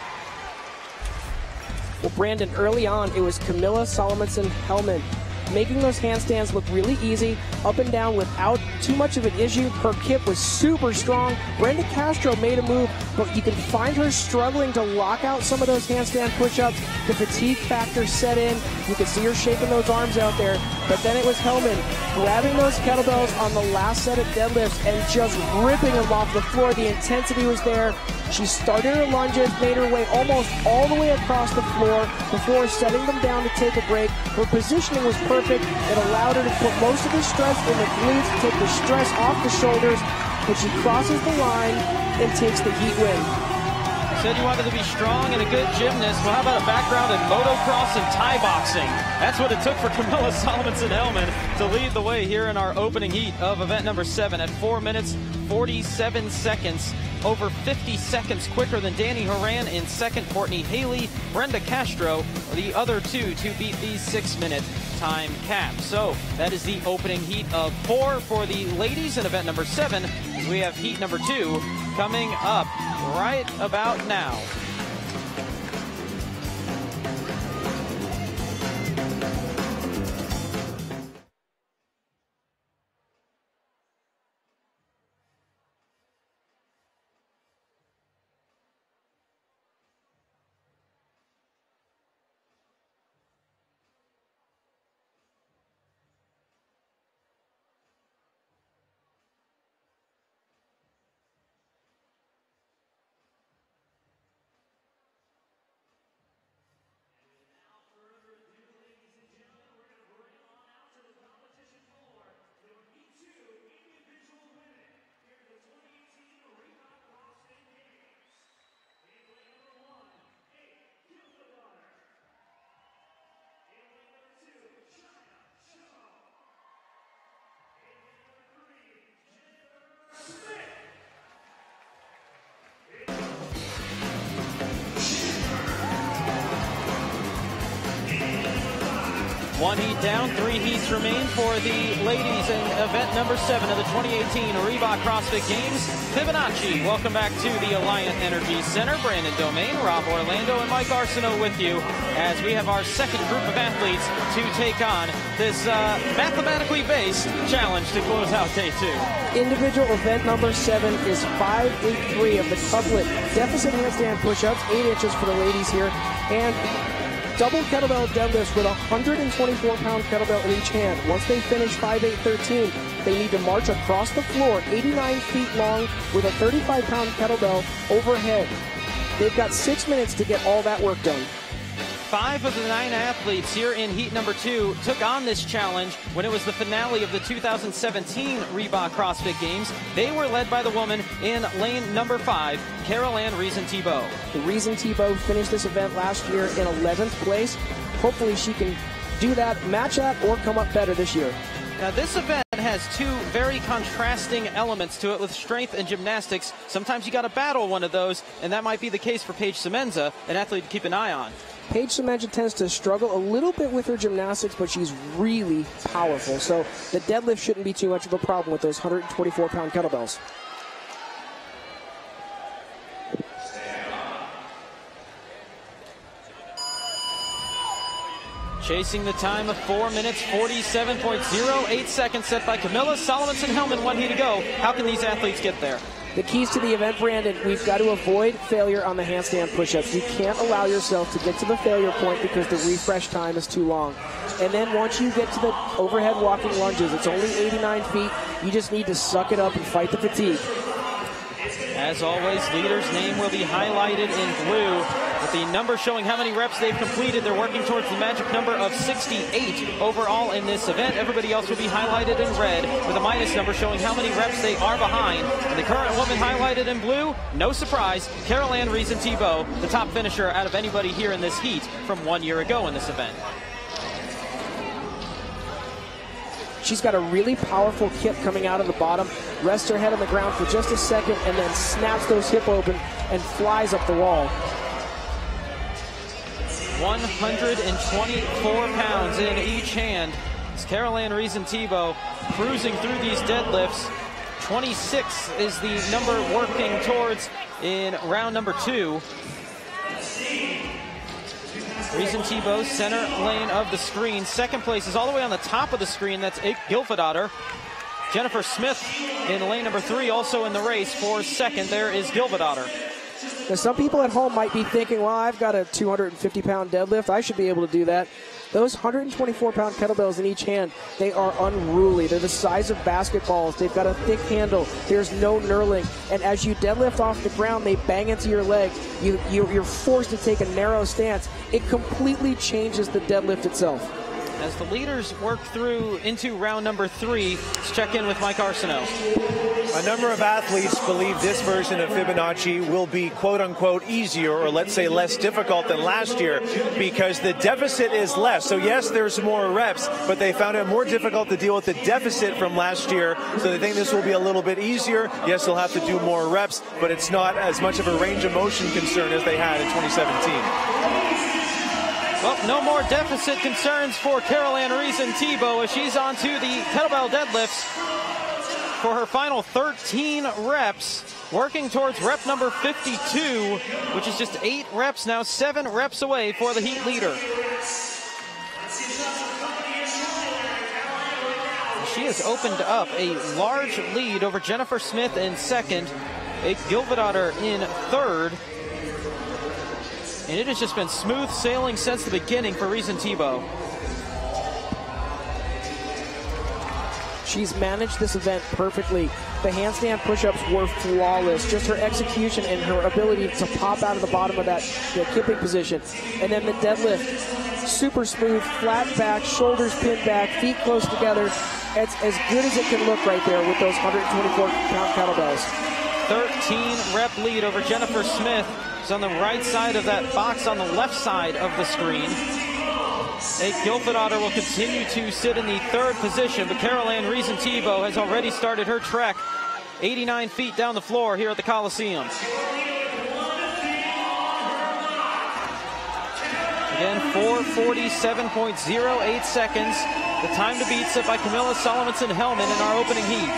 Well, Brandon, early on, it was Camilla Salomonson-Hellman making those handstands look really easy, up and down without too much of an issue. Her kip was super strong. Brenda Castro made a move, but you can find her struggling to lock out some of those handstand push-ups. The fatigue factor set in. You can see her shaking those arms out there. But then it was Hellman grabbing those kettlebells on the last set of deadlifts and just ripping them off the floor. The intensity was there. She started her lunges, made her way almost all the way across the floor before setting them down to take a break. Her positioning was perfect. It allowed her to put most of the stress in the glutes, take the stress off the shoulders, but she crosses the line and takes the heat win. Said you wanted to be strong and a good gymnast. Well, how about a background in motocross and Thai boxing? That's what it took for Camilla Salomonson-Hellman to lead the way here in our opening heat of event number seven at four minutes, forty-seven seconds. Over fifty seconds quicker than Danny Horan in second. Courtney Haley, Brenda Castro, the other two to beat the six-minute time cap. So that is the opening heat of four for the ladies in event number seven. We have heat number two coming up right about now. One heat down, three heats remain for the ladies in event number seven of the twenty eighteen Reebok CrossFit Games. Fibonacci, welcome back to the Alliant Energy Center. Brandon Domain, Rob Orlando, and Mike Arsenault with you as we have our second group of athletes to take on this uh, mathematically based challenge to close out day two. Individual event number seven is five eight three of the couplet deficit handstand push-ups, eight inches for the ladies here, and double kettlebell deadlifts with a one hundred twenty-four pound kettlebell in each hand. Once they finish five eight thirteen, they need to march across the floor eighty-nine feet long with a thirty-five pound kettlebell overhead. They've got six minutes to get all that work done. Five of the nine athletes here in heat number two took on this challenge when it was the finale of the two thousand seventeen Reebok CrossFit Games. They were led by the woman in lane number five, Carol-Ann Reason-Thibault. Reason-Thibault finished this event last year in eleventh place. Hopefully she can do that, match that, or come up better this year. Now this event has two very contrasting elements to it with strength and gymnastics. Sometimes you got to battle one of those, and that might be the case for Paige Semenza, an athlete to keep an eye on. Paige Semenza tends to struggle a little bit with her gymnastics, but she's really powerful. So the deadlift shouldn't be too much of a problem with those one hundred twenty-four pound kettlebells. Chasing the time of four minutes, forty-seven point oh eight seconds set by Camilla Solomonson-Hellman, one heat to go. How can these athletes get there? The keys to the event, Brandon, we've got to avoid failure on the handstand push-ups. You can't allow yourself to get to the failure point because the refresh time is too long. And then once you get to the overhead walking lunges, it's only eighty-nine feet. You just need to suck it up and fight the fatigue. As always, leader's name will be highlighted in blue with the number showing how many reps they've completed. They're working towards the magic number of sixty-eight overall in this event. Everybody else will be highlighted in red with a minus number showing how many reps they are behind. And the current woman highlighted in blue, no surprise, Carol-Ann Reason-Thibault, the top finisher out of anybody here in this heat from one year ago in this event. She's got a really powerful kick coming out of the bottom, rests her head on the ground for just a second, and then snaps those hip open and flies up the wall. one hundred twenty-four pounds in each hand. It's Carol-Ann Reason-Thibault cruising through these deadlifts. twenty-six is the number working towards in round number two. Reason-Thibault, center lane of the screen. Second place is all the way on the top of the screen. That's Gylfadottir. Jennifer Smith in lane number three, also in the race for second. There is Gylfadottir. Now, some people at home might be thinking, well, I've got a two hundred fifty pound deadlift. I should be able to do that. Those one hundred twenty-four pound kettlebells in each hand, they are unruly. They're the size of basketballs. They've got a thick handle. There's no knurling. And as you deadlift off the ground, they bang into your leg. You, you, you're forced to take a narrow stance. It completely changes the deadlift itself. As the leaders work through into round number three, let's check in with Mike Arsenault. A number of athletes believe this version of Fibonacci will be quote-unquote easier, or let's say less difficult than last year, because the deficit is less. So yes, there's more reps, but they found it more difficult to deal with the deficit from last year. So they think this will be a little bit easier. Yes, they'll have to do more reps, but it's not as much of a range of motion concern as they had in twenty seventeen. Well, no more deficit concerns for Carol-Ann Reason-Thibault as she's on to the kettlebell deadlifts for her final thirteen reps, working towards rep number fifty-two, which is just eight reps now, seven reps away for the heat leader. She has opened up a large lead over Jennifer Smith in second, Gylfadottir in third. And it has just been smooth sailing since the beginning for Reason-Thibault. She's managed this event perfectly. The handstand push-ups were flawless. Just her execution and her ability to pop out of the bottom of that the kipping position. And then the deadlift, super smooth, flat back, shoulders pinned back, feet close together. It's as good as it can look right there with those one hundred twenty-four pound kettlebells. thirteen rep lead over Jennifer Smith. It's on the right side of that box on the left side of the screen. Gylfadottir will continue to sit in the third position, but Carol-Ann Reason-Thibault has already started her trek eighty-nine feet down the floor here at the Coliseum. Again, four forty-seven point oh eight seconds. The time to beat set by Camilla Solomonson-Hellman in our opening heat.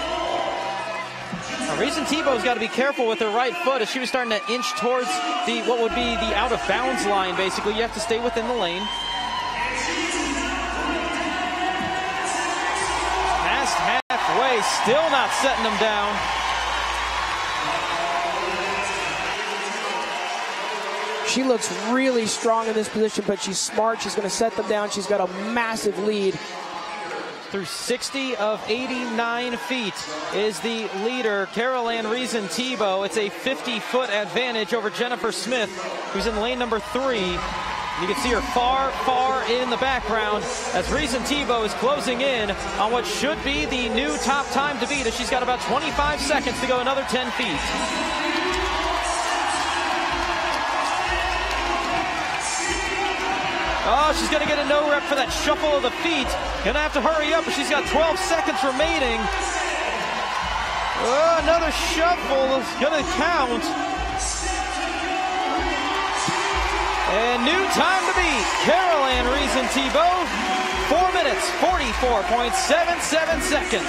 Now, Reason Tebo's got to be careful with her right foot as she was starting to inch towards the what would be the out of bounds line. Basically, you have to stay within the lane. Past halfway, still not setting them down. She looks really strong in this position, but she's smart. She's going to set them down. She's got a massive lead. Through sixty of eighty-nine feet is the leader, Caroline Reason Tebo. It's a fifty-foot advantage over Jennifer Smith, who's in lane number three. You can see her far, far in the background as Reason Tebo is closing in on what should be the new top time to beat, as she's got about twenty-five seconds to go another ten feet. Oh, she's going to get a no rep for that shuffle of the feet. Going to have to hurry up, but she's got twelve seconds remaining. Oh, another shuffle is going to count. And new time to beat, Caroline Reason Tebo. Four minutes, forty-four point seven seven seconds.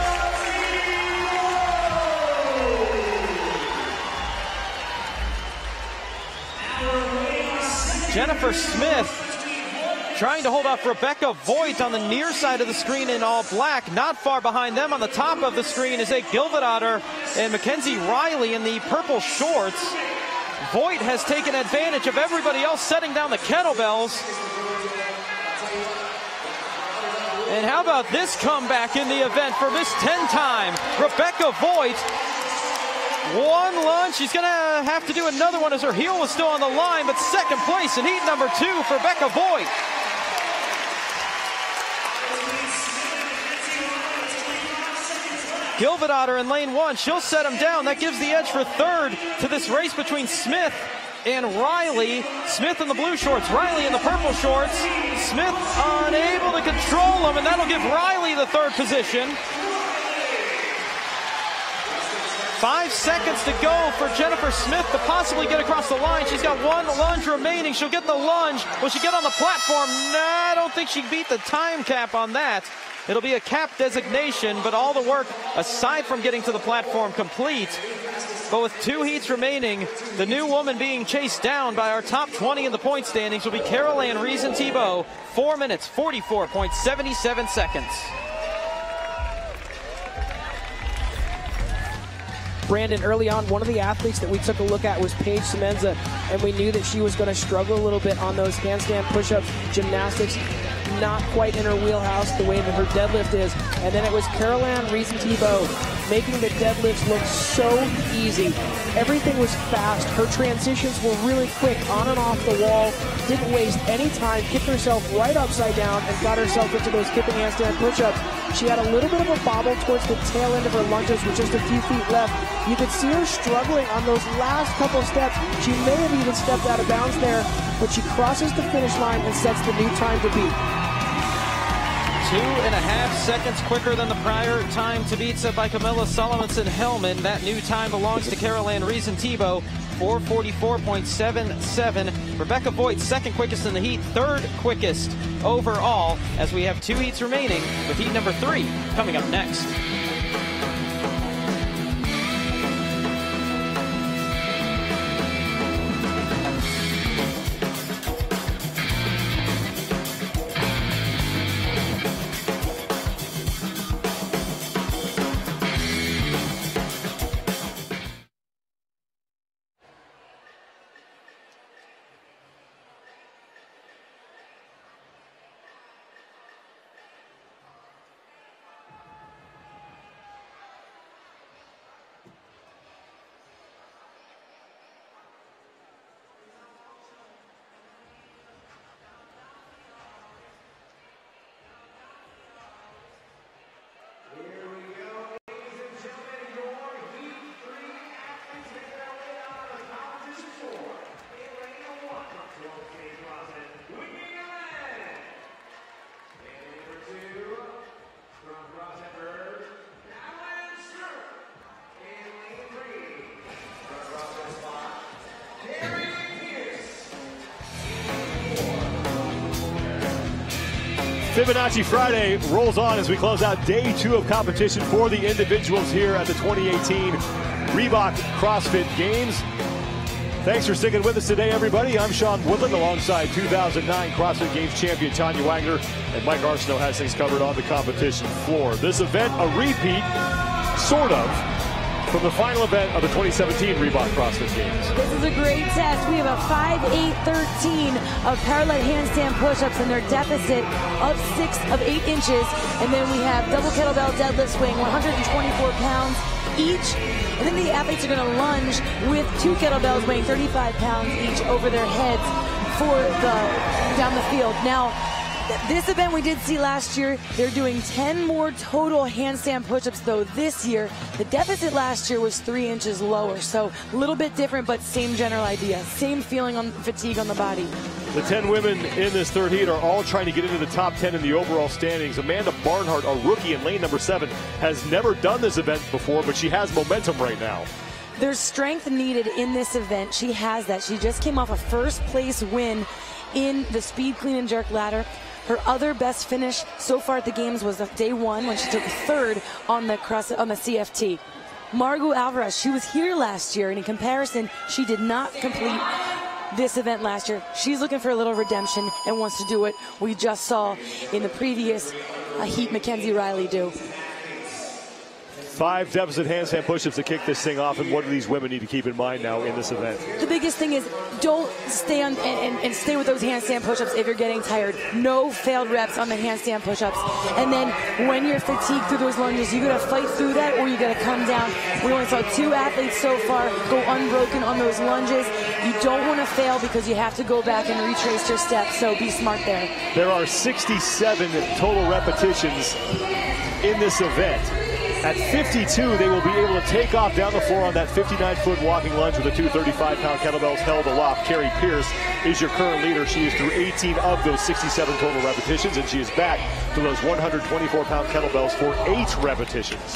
Jennifer Smith trying to hold off Rebecca Voigt on the near side of the screen in all black. Not far behind them on the top of the screen is a Gilvadotter and Mackenzie Riley in the purple shorts. Voigt has taken advantage of everybody else setting down the kettlebells. And how about this comeback in the event for Miss ten time, Rebecca Voigt. One lunge, she's going to have to do another one as her heel was still on the line, but second place in heat number two for Rebecca Voigt. Gilvadotter in lane one, she'll set him down. That gives the edge for third to this race between Smith and Riley. Smith in the blue shorts, Riley in the purple shorts. Smith unable to control him, and that'll give Riley the third position. Five seconds to go for Jennifer Smith to possibly get across the line. She's got one lunge remaining. She'll get the lunge. Will she get on the platform? No, I don't think she beat the time cap on that. It'll be a cap designation, but all the work, aside from getting to the platform, complete. But with two heats remaining, the new woman being chased down by our top twenty in the point standings will be Caroline Reason Tebo. Four minutes, forty-four point seven seven seconds. Brandon, early on, one of the athletes that we took a look at was Paige Semenza, and we knew that she was going to struggle a little bit on those handstand push-ups, gymnastics, not quite in her wheelhouse the way that her deadlift is. And then it was Caroline Reason Tebo making the deadlifts look so easy. Everything was fast. Her transitions were really quick, on and off the wall, didn't waste any time, kicked herself right upside down and got herself into those kipping handstand push-ups. She had a little bit of a bobble towards the tail end of her lunges with just a few feet left. You could see her struggling on those last couple steps. She may have even stepped out of bounds there, but she crosses the finish line and sets the new time to beat. Two and a half seconds quicker than the prior time to beat set by Camilla Solomonson-Hellman. That new time belongs to Caroline Reason Tebo, four forty-four point seven seven. Rebecca Voigt, second quickest in the heat, third quickest overall, as we have two heats remaining, with heat number three coming up next. Fibonacci Friday rolls on as we close out day two of competition for the individuals here at the twenty eighteen Reebok CrossFit Games. Thanks for sticking with us today, everybody. I'm Sean Woodland alongside two thousand nine CrossFit Games champion Tanya Wagner, and Mike Arsenault has things covered on the competition floor. This event, a repeat, sort of, from the final event of the twenty seventeen Reebok CrossFit Games. This is a great test. We have a five eight thirteen of parallel handstand push-ups, and their deficit of six of eight inches. And then we have double kettlebell deadlifts weighing one hundred twenty-four pounds each. And then the athletes are going to lunge with two kettlebells weighing thirty-five pounds each over their heads for the down the field. Now, this event we did see last year, they're doing ten more total handstand push-ups, though this year. The deficit last year was three inches lower, so a little bit different, but same general idea. Same feeling on fatigue on the body. The ten women in this third heat are all trying to get into the top ten in the overall standings. Amanda Barnhart, a rookie in lane number seven, has never done this event before, but she has momentum right now. There's strength needed in this event. She has that. She just came off a first place win in the speed clean and jerk ladder. Her other best finish so far at the games was day one when she took third on the cross on the C F T. Margot Alvarez, she was here last year, and in comparison, she did not complete this event last year. She's looking for a little redemption and wants to do what we just saw in the previous uh, heat Mackenzie Riley do. Five deficit handstand push-ups to kick this thing off, and what do these women need to keep in mind now in this event? The biggest thing is don't stay on and, and, and stay with those handstand push-ups if you're getting tired. No failed reps on the handstand push-ups. And then when you're fatigued through those lunges, you gotta fight through that, or you gotta come down. We only saw two athletes so far go unbroken on those lunges. You don't want to fail because you have to go back and retrace your steps, so be smart there. There are sixty-seven total repetitions in this event. At fifty-two, they will be able to take off down the floor on that fifty-nine foot walking lunge with the two thirty-five pound kettlebells held aloft. Carrie Pierce is your current leader. She is through eighteen of those sixty-seven total repetitions, and she is back to those one hundred twenty-four pound kettlebells for eight repetitions.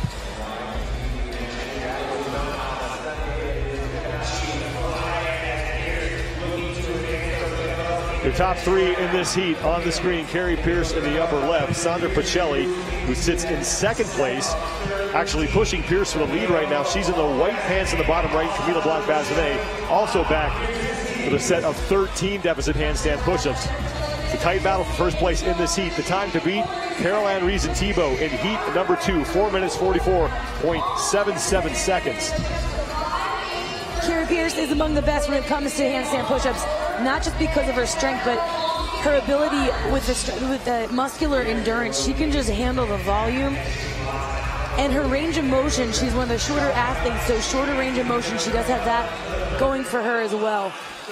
The top three in this heat on the screen: Carrie Pierce in the upper left, Sandra Pacelli, who sits in second place, actually pushing Pierce for the lead right now. She's in the white pants in the bottom right. Camila Blanc-Bazinet also back with a set of thirteen deficit handstand push-ups. The tight battle for first place in this heat. The time to beat: Caroline Reason-Thibault in heat number two, four minutes forty-four point seven seven seconds. Carrie Pierce is among the best when it comes to handstand push-ups, not just because of her strength, but her ability with the, with the muscular endurance. She can just handle the volume. And her range of motion, she's one of the shorter athletes, so shorter range of motion, she does have that going for her as well.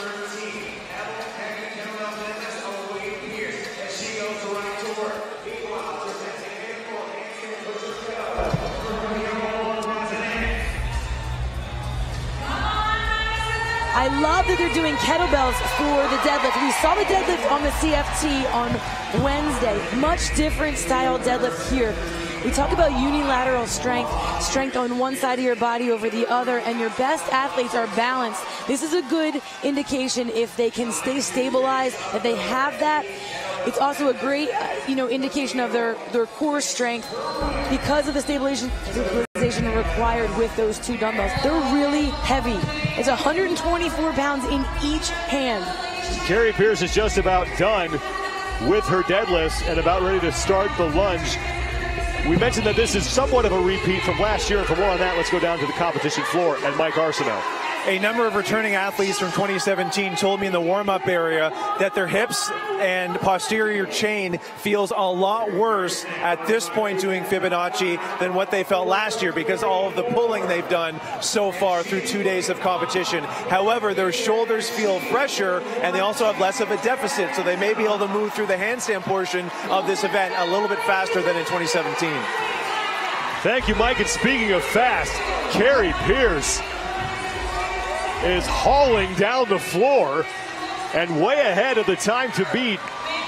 I love that they're doing kettlebells for the deadlift. We saw the deadlift on the C F T on Wednesday. Much different style deadlift here. We talk about unilateral strength, strength on one side of your body over the other, and your best athletes are balanced. This is a good indication if they can stay stabilized, that they have that. It's also a great, uh, you know, indication of their, their core strength because of the stabilization, stabilization required with those two dumbbells. They're really heavy. It's one hundred twenty-four pounds in each hand. Carrie Pierce is just about done with her deadlifts and about ready to start the lunge. We mentioned that this is somewhat of a repeat from last year, and for more on that, let's go down to the competition floor and Mike Arsenault. A number of returning athletes from twenty seventeen told me in the warm-up area that their hips and posterior chain feels a lot worse at this point doing Fibonacci than what they felt last year because all of the pulling they've done so far through two days of competition. However, their shoulders feel fresher and they also have less of a deficit, so they may be able to move through the handstand portion of this event a little bit faster than in twenty seventeen. Thank you, Mike. And speaking of fast, Carrie Pierce is hauling down the floor and way ahead of the time to beat.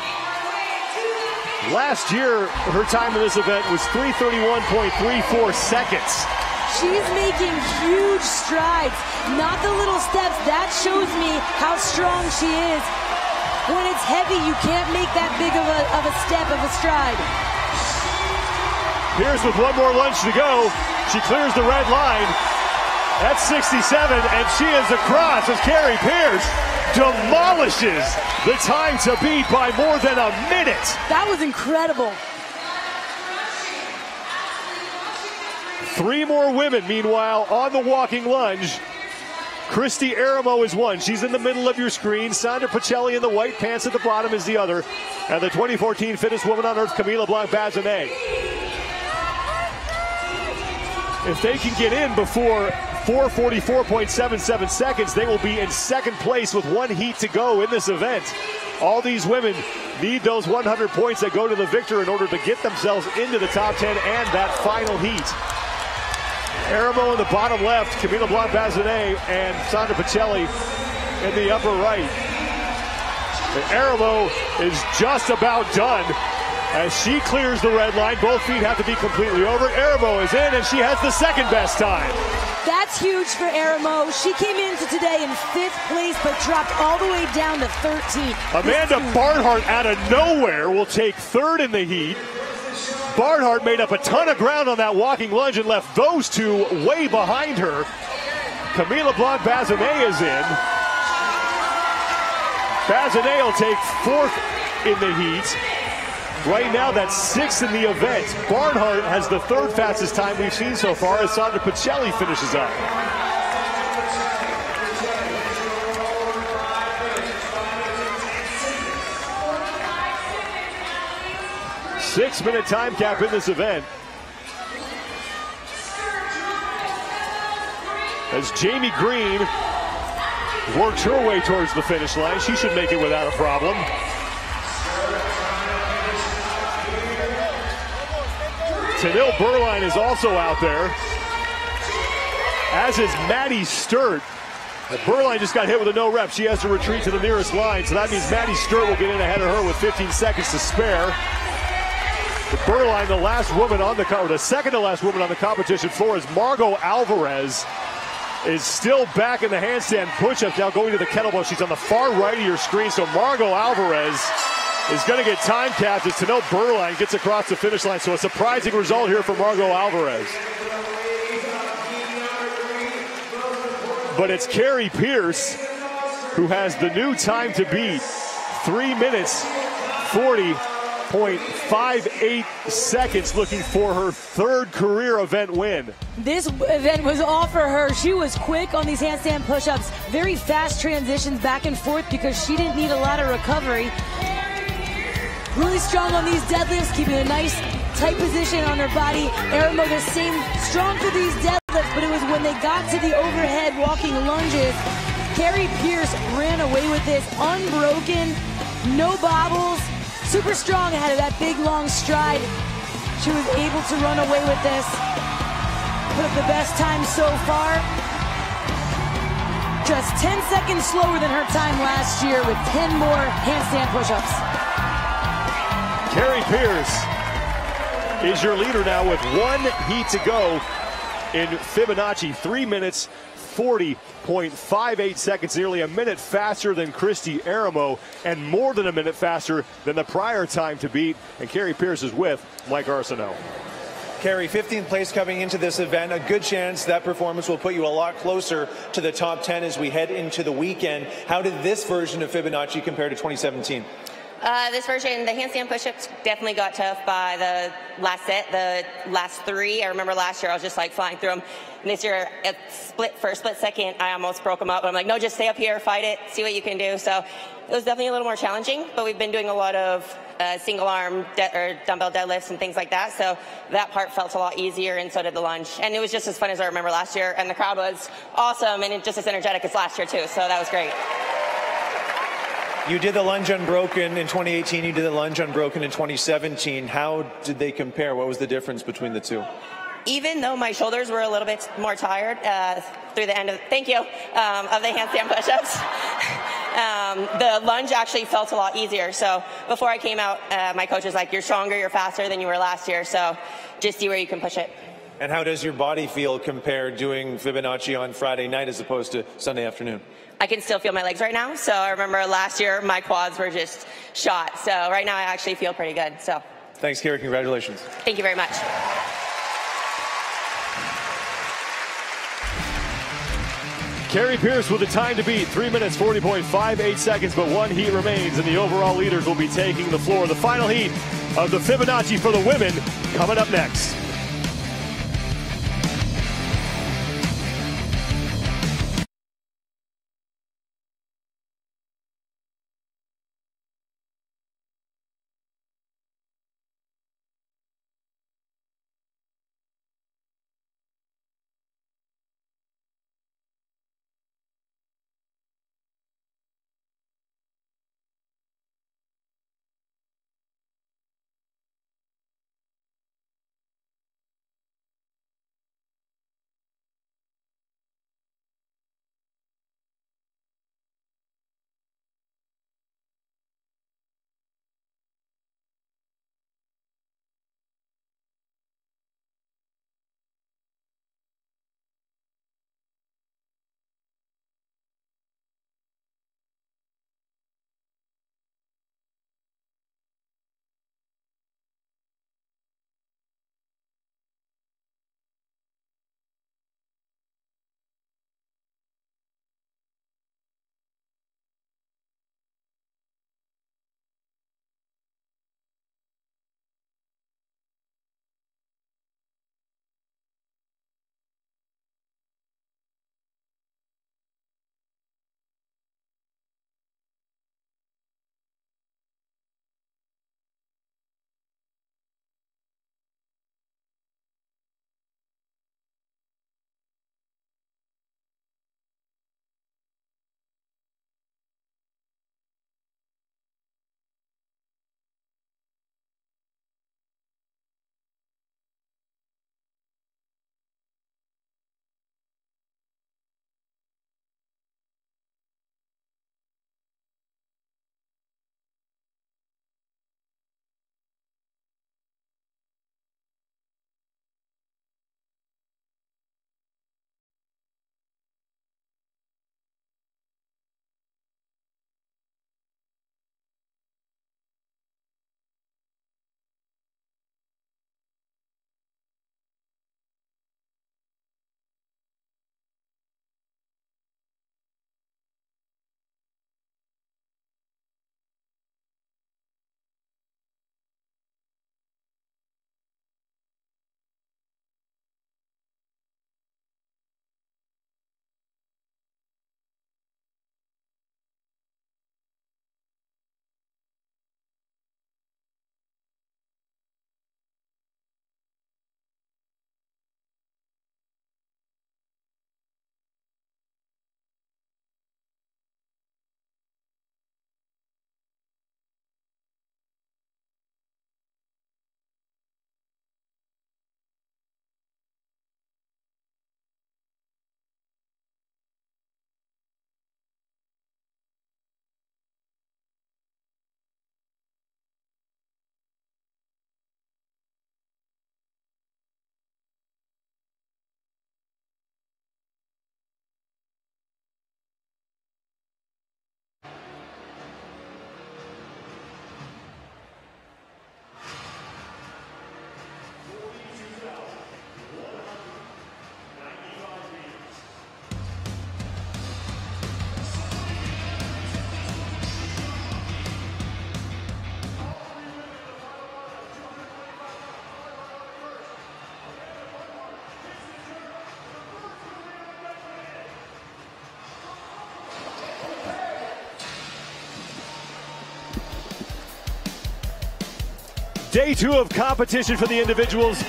Last year, her time in this event was three thirty-one point three four seconds. She's making huge strides, not the little steps. That shows me how strong she is. When it's heavy, you can't make that big of a, of a step of a stride. Pierce with one more lunge to go. She clears the red line. That's sixty-seven, and she is across as Carrie Pierce demolishes the time to beat by more than a minute. That was incredible. Three more women, meanwhile, on the walking lunge. Christy Aramo is one. She's in the middle of your screen. Sandra Pacelli in the white pants at the bottom is the other. And the twenty fourteen fittest woman on earth, Camila Blanc-Bazinet. If they can get in before four forty-four point seven seven seconds, they will be in second place with one heat to go in this event. All these women need those one hundred points that go to the victor in order to get themselves into the top ten and that final heat. Aramo in the bottom left, Camila Blanc-Bazinet and Sandra Pacelli in the upper right. And Aramo is just about done as she clears the red line. Both feet have to be completely over. Aramo is in, and she has the second best time. That's huge for Aramo. She came into today in fifth place, but dropped all the way down to thirteenth. Amanda Barnhart out of nowhere will take third in the heat. Barnhart made up a ton of ground on that walking lunge and left those two way behind her. Camila Blanc-Bazinet is in. Bazinet will take fourth in the heat. Right now, that's sixth in the event. Barnhart has the third fastest time we've seen so far as Sandra Pacelli finishes up. Six-minute time cap in this event. As Jamie Green works her way towards the finish line, she should make it without a problem. Tanil Burline is also out there, as is Maddie Sturt. Burline just got hit with a no rep. She has to retreat to the nearest line, so that means Maddie Sturt will get in ahead of her with fifteen seconds to spare. Burline, the last woman on the, or the second to last woman on the competition floor, is Margot Alvarez, is still back in the handstand push-up, now going to the kettlebell. She's on the far right of your screen, so Margot Alvarez is going to get time capped as Tanil Burline gets across the finish line. So a surprising result here for Margot Alvarez. But it's Carrie Pierce who has the new time to beat. Three minutes, forty point five eight seconds, looking for her third career event win. This event was all for her. She was quick on these handstand push-ups, very fast transitions back and forth because she didn't need a lot of recovery. Really strong on these deadlifts, keeping a nice tight position on her body. Aramo the same, strong for these deadlifts, but it was when they got to the overhead walking lunges, Carrie Pierce ran away with this, unbroken, no bobbles. Super strong ahead of that big long stride. She was able to run away with this. Put up the best time so far. Just ten seconds slower than her time last year with ten more handstand push-ups. Carrie Pierce is your leader now with one heat to go in Fibonacci. Three minutes, forty point five eight seconds, nearly a minute faster than Christy Aramo and more than a minute faster than the prior time to beat. And Carrie Pierce is with Mike Arsenault. Carrie, fifteenth place coming into this event. A good chance that performance will put you a lot closer to the top ten as we head into the weekend. How did this version of Fibonacci compare to twenty seventeen? Uh, this version, the handstand push-ups definitely got tough by the last set, the last three. I remember last year I was just like flying through them. And this year, at split for a split second, I almost broke them up. I'm like, no, just stay up here, fight it, see what you can do. So it was definitely a little more challenging, but we've been doing a lot of uh, single arm de- or dumbbell deadlifts and things like that. So that part felt a lot easier, and so did the lunge. And it was just as fun as I remember last year. And the crowd was awesome and just as energetic as last year too. So that was great. You did the lunge unbroken in twenty eighteen. You did the lunge unbroken in twenty seventeen. How did they compare? What was the difference between the two? Even though my shoulders were a little bit more tired uh, through the end of, thank you, um, of the handstand push-ups, um, the lunge actually felt a lot easier. So before I came out, uh, my coach was like, you're stronger, you're faster than you were last year. So just see where you can push it. And how does your body feel compared doing Fibonacci on Friday night as opposed to Sunday afternoon? I can still feel my legs right now. So I remember last year my quads were just shot. So right now I actually feel pretty good. So thanks, Kerri. Congratulations. Thank you very much. Kerri Pierce with the time to beat, three minutes, forty point five eight seconds, but one heat remains, and the overall leaders will be taking the floor. The final heat of the Fibonacci for the women coming up next. Day two of competition for the individuals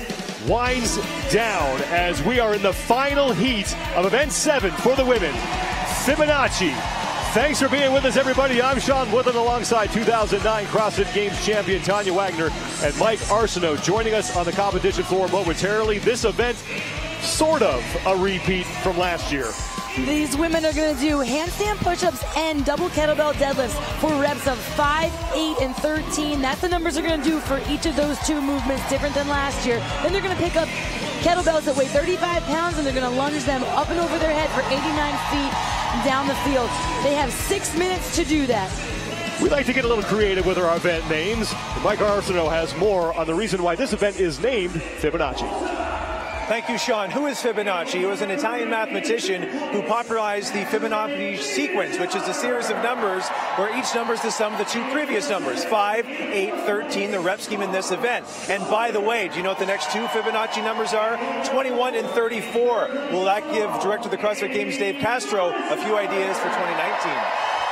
winds down as we are in the final heat of event seven for the women. Fibonacci. Thanks for being with us, everybody. I'm Sean Woodland alongside two thousand nine CrossFit Games champion Tanya Wagner and Mike Arsenault joining us on the competition floor momentarily. This event, sort of a repeat from last year. These women are going to do handstand push-ups and double kettlebell deadlifts for reps of five, eight, and thirteen. That's the numbers they're going to do for each of those two movements, different than last year. Then they're going to pick up kettlebells that weigh thirty-five pounds, and they're going to lunge them up and over their head for eighty-nine feet down the field. They have six minutes to do that. We like to get a little creative with our event names. Mike Arsenault has more on the reason why this event is named Fibonacci. Thank you, Sean. Who is Fibonacci? He was an Italian mathematician who popularized the Fibonacci sequence, which is a series of numbers where each number is the sum of the two previous numbers, five, eight, thirteen, the rep scheme in this event. And by the way, do you know what the next two Fibonacci numbers are? twenty-one and thirty-four. Will that give Director of the CrossFit Games, Dave Castro, a few ideas for twenty nineteen?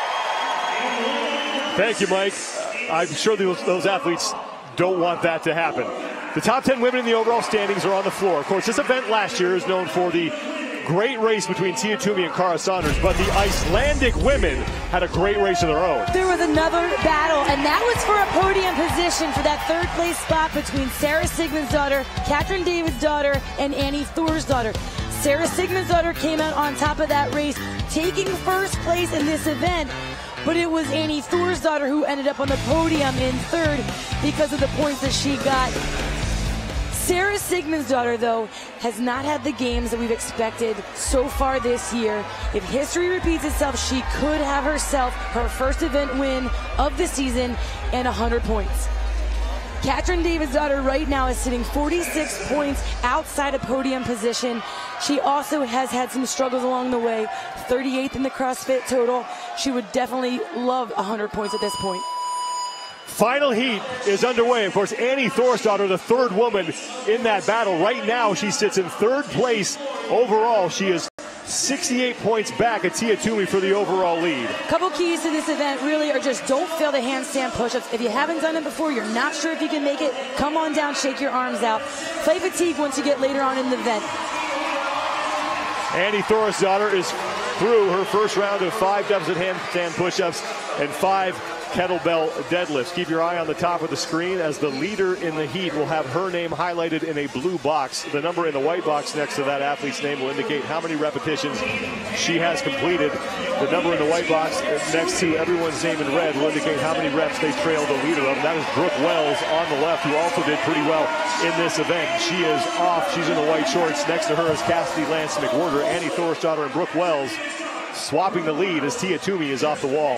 Thank you, Mike. I'm sure those, those athletes don't want that to happen. The top ten women in the overall standings are on the floor. Of course, this event last year is known for the great race between Tia Toomey and Cara Saunders, but the Icelandic women had a great race of their own. There was another battle, and that was for a podium position for that third place spot between Sarah Sigmundsdottir, Katrin Davidsdottir, and Annie Thorsdottir. Sarah Sigmundsdottir came out on top of that race, taking first place in this event. But it was Annie Thorsdottir who ended up on the podium in third because of the points that she got. Sarah Sigmundsdottir, though, has not had the games that we've expected so far this year. If history repeats itself, she could have herself her first event win of the season and one hundred points. Katrin Davidsdottir right now is sitting forty-six points outside of podium position. She also has had some struggles along the way, thirty-eighth in the CrossFit total. She would definitely love one hundred points at this point. Final heat is underway. Of course, Annie Thorsdottir, the third woman in that battle. Right now, she sits in third place overall. She is sixty-eight points back at Tia Toomey for the overall lead. Couple keys to this event really are just don't fail the handstand push-ups. If you haven't done it before, you're not sure if you can make it, come on down, shake your arms out. Play fatigue once you get later on in the event. Annie Thorsdottir is through her first round of five deficit handstand push-ups and five kettlebell deadlifts. Keep your eye on the top of the screen as the leader in the heat will have her name highlighted in a blue box. The number in the white box next to that athlete's name will indicate how many repetitions she has completed. The number in the white box next to everyone's name in red will indicate how many reps they trail the leader of. And that is Brooke Wells on the left, who also did pretty well in this event. She is off. She's in the white shorts. Next to her is Cassidy Lance McWhorter. Annie Thorsdottir and Brooke Wells swapping the lead as Tia Toomey is off the wall.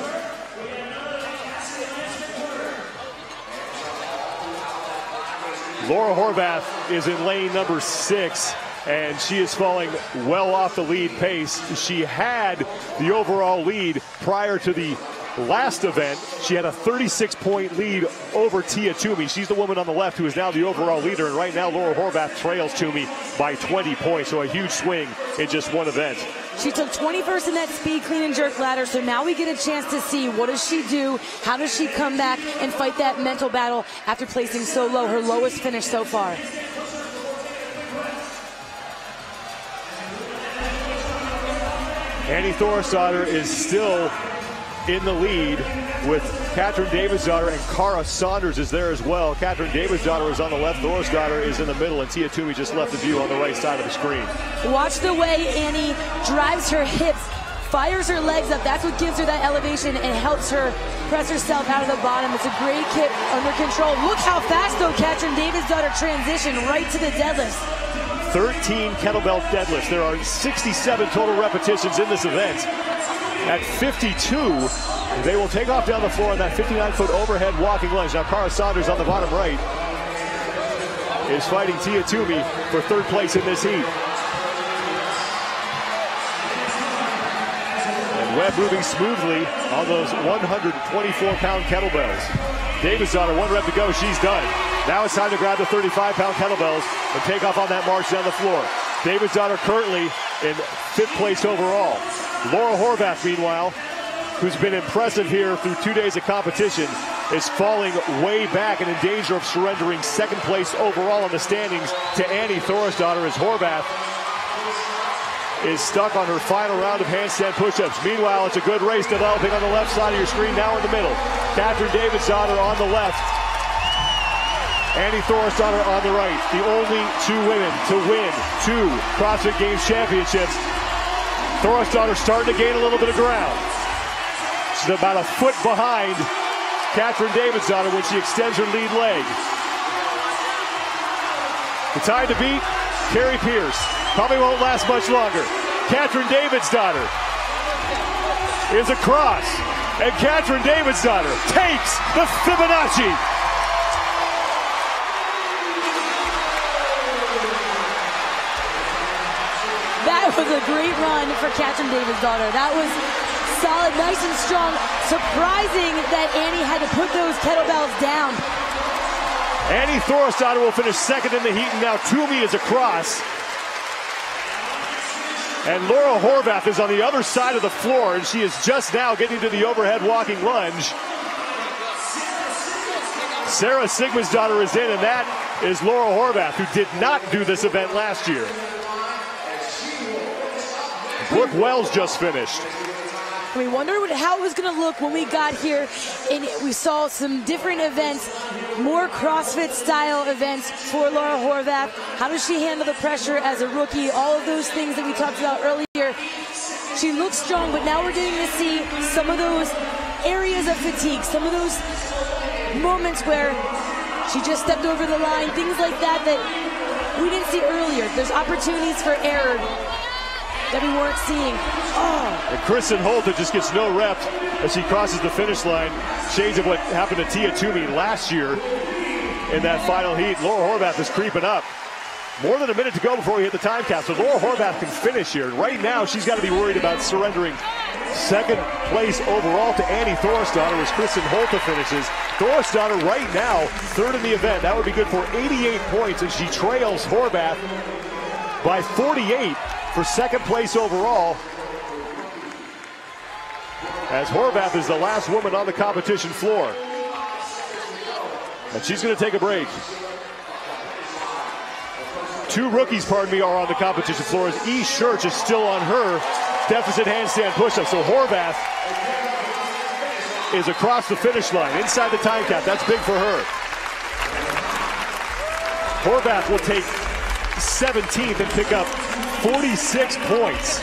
Laura Horvath is in lane number six, and she is falling well off the lead pace. She had the overall lead prior to the last event. She had a thirty-six point lead over Tia Toomey. She's the woman on the left who is now the overall leader, and right now Laura Horvath trails Toomey by twenty points, so a huge swing in just one event. She took twenty-first in that speed, clean, and jerk ladder, so now we get a chance to see what does she do, how does she come back and fight that mental battle after placing so low, her lowest finish so far. Annie Thorsdottir is still in the lead with Katrin Davidsdottir, and Cara Saunders is there as well. Katrin Davidsdottir is on the left, Thorsdottir is in the middle, and Tia Toomey just left the view on the right side of the screen. Watch the way Annie drives her hips, fires her legs up. That's what gives her that elevation and helps her press herself out of the bottom. It's a great kick under control. Look how fast, though, Katrin Davidsdottir transitioned right to the deadlifts. thirteen kettlebell deadlifts. There are sixty-seven total repetitions in this event. At fifty-two, they will take off down the floor on that fifty-nine foot overhead walking lunge. Now, Cara Saunders on the bottom right is fighting Tia Toomey for third place in this heat. And Webb moving smoothly on those one hundred twenty-four pound kettlebells. Davidsdottir, one rep to go, she's done. Now it's time to grab the thirty-five pound kettlebells and take off on that march down the floor. Davidsdottir currently in fifth place overall. Laura Horvath, meanwhile, who's been impressive here through two days of competition, is falling way back and in danger of surrendering second place overall in the standings to Annie Thorsdottir as Horvath is stuck on her final round of handstand push-ups. Meanwhile, it's a good race developing on the left side of your screen, now in the middle. Katrin Davidsdottir on the left. Annie Thorsdottir on the right. The only two women to win two CrossFit Games championships. Thorsdottir starting to gain a little bit of ground. She's about a foot behind Katrin Davidsdottir when she extends her lead leg. The time to beat Carrie Pierce probably won't last much longer. Katrin Davidsdottir is across, and Katrin Davidsdottir takes the Fibonacci. That was a great run for Katrin Davidsdottir. That was solid, nice and strong. Surprising that Annie had to put those kettlebells down. Annie Thorisdottir will finish second in the heat, and now Toomey is across. And Laura Horvath is on the other side of the floor, and she is just now getting to the overhead walking lunge. Sarah Sigmundsdottir is in, and that is Laura Horvath, who did not do this event last year. Brooke Wells just finished. We wondered how it was going to look when we got here, and we saw some different events, more CrossFit-style events for Laura Horvath. How does she handle the pressure as a rookie? All of those things that we talked about earlier. She looks strong, but now we're getting to see some of those areas of fatigue, some of those moments where she just stepped over the line, things like that that we didn't see earlier. There's opportunities for error that we weren't seeing. Oh. And Kristen Holta just gets no rep as she crosses the finish line. Shades of what happened to Tia Toomey last year in that final heat. Laura Horvath is creeping up. More than a minute to go before we hit the time cap, so Laura Horvath can finish here. Right now, she's got to be worried about surrendering second place overall to Annie Thorisdottir as Kristen Holta finishes. Thorisdottir right now, third in the event. That would be good for eighty-eight points, and she trails Horvath by forty-eight. For second place overall, as Horvath is the last woman on the competition floor. And she's going to take a break. Two rookies, pardon me, are on the competition floor as E. Schurch is still on her deficit handstand push-up. So Horvath is across the finish line, inside the time cap. That's big for her. Horvath will take seventeenth and pick up forty-six points.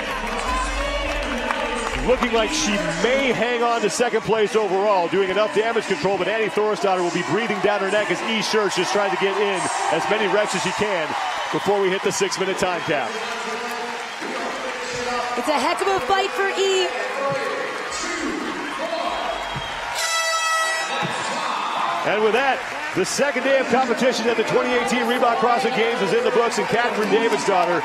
Looking like she may hang on to second place overall, doing enough damage control, but Annie Thorisdottir will be breathing down her neck as E. Schurch is trying to get in as many reps as she can before we hit the six-minute time cap. It's a heck of a fight for E. And with that, the second day of competition at the twenty eighteen Reebok CrossFit Games is in the books, and Katrin Davidsdottir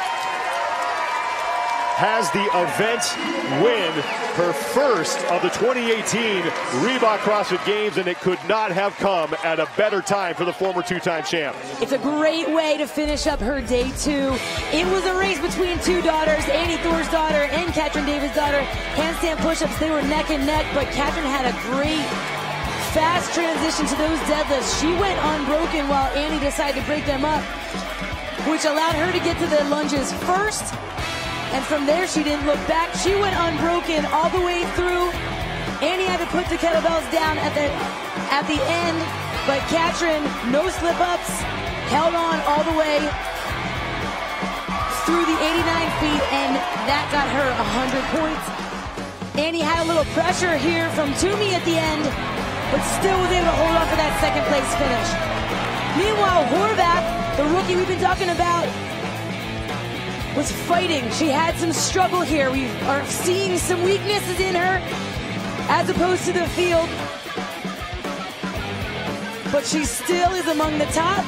has the event win, her first of the twenty eighteen Reebok CrossFit Games, and it could not have come at a better time for the former two-time champ. It's a great way to finish up her day two. It was a race between two daughters, Annie Thorisdottir and Katrin Davidsdottir. Handstand push-ups, they were neck and neck, but Katrin had a great fast transition to those deadlifts. She went unbroken while Annie decided to break them up, which allowed her to get to the lunges first. And from there, she didn't look back. She went unbroken all the way through. Annie had to put the kettlebells down at the at the end, but Katrin, no slip-ups, held on all the way through the eighty-nine feet, and that got her one hundred points. Annie had a little pressure here from Toomey at the end, but still was able to hold on for that second place finish. Meanwhile, Horvath, the rookie we've been talking about, was fighting. She had some struggle here. We are seeing some weaknesses in her as opposed to the field, but she still is among the top,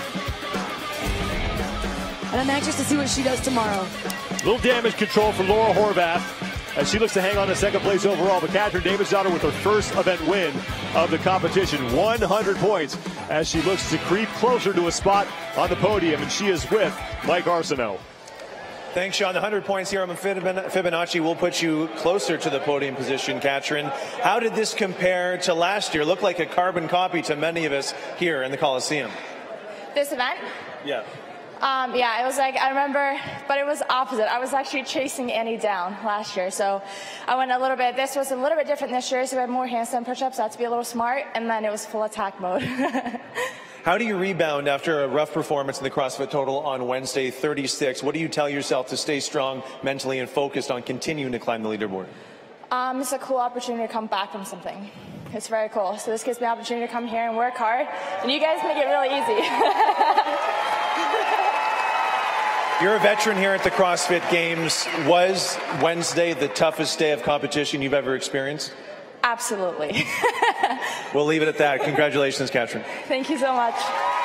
and I'm anxious to see what she does tomorrow. Little damage control for Laura Horvath as she looks to hang on to second place overall, but Katrin Davidsdottir with her first event win of the competition, one hundred points, as she looks to creep closer to a spot on the podium, and she is with Mike Arsenault. Thanks, Sean. The one hundred points here on Fibonacci will put you closer to the podium position, Katrin. How did this compare to last year? Looked like a carbon copy to many of us here in the Coliseum. This event? Yeah. Um, yeah, it was like, I remember, but it was opposite. I was actually chasing Annie down last year, so I went a little bit, this was a little bit different this year, so we had more handstand push-ups, so I had to be a little smart, and then it was full attack mode. How do you rebound after a rough performance in the CrossFit Total on Wednesday, thirty-six? What do you tell yourself to stay strong mentally and focused on continuing to climb the leaderboard? Um, it's a cool opportunity to come back from something. It's very cool. So this gives me the opportunity to come here and work hard, and you guys make it really easy. You're a veteran here at the CrossFit Games. Was Wednesday the toughest day of competition you've ever experienced? Absolutely. We'll leave it at that. Congratulations, Katrin. Thank you so much.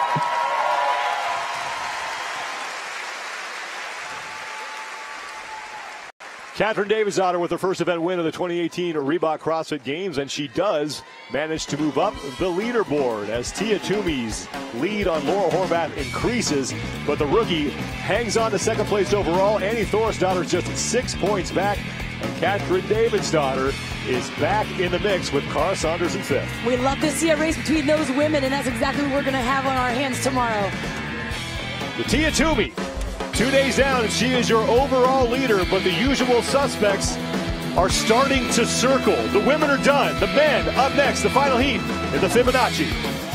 Katrin Davidsdottir with her first event win of the twenty eighteen Reebok CrossFit Games, and she does manage to move up the leaderboard as Tia Toomey's lead on Laura Horvath increases, but the rookie hangs on to second place overall. Annie Thorisdottir is just six points back, and Katrin Davidsdottir is back in the mix with Cara Saunders in fifth. We love to see a race between those women, and that's exactly what we're going to have on our hands tomorrow. The Tia Toomey, two days down, and she is your overall leader, but the usual suspects are starting to circle. The women are done. The men up next, the final heat in the Fibonacci.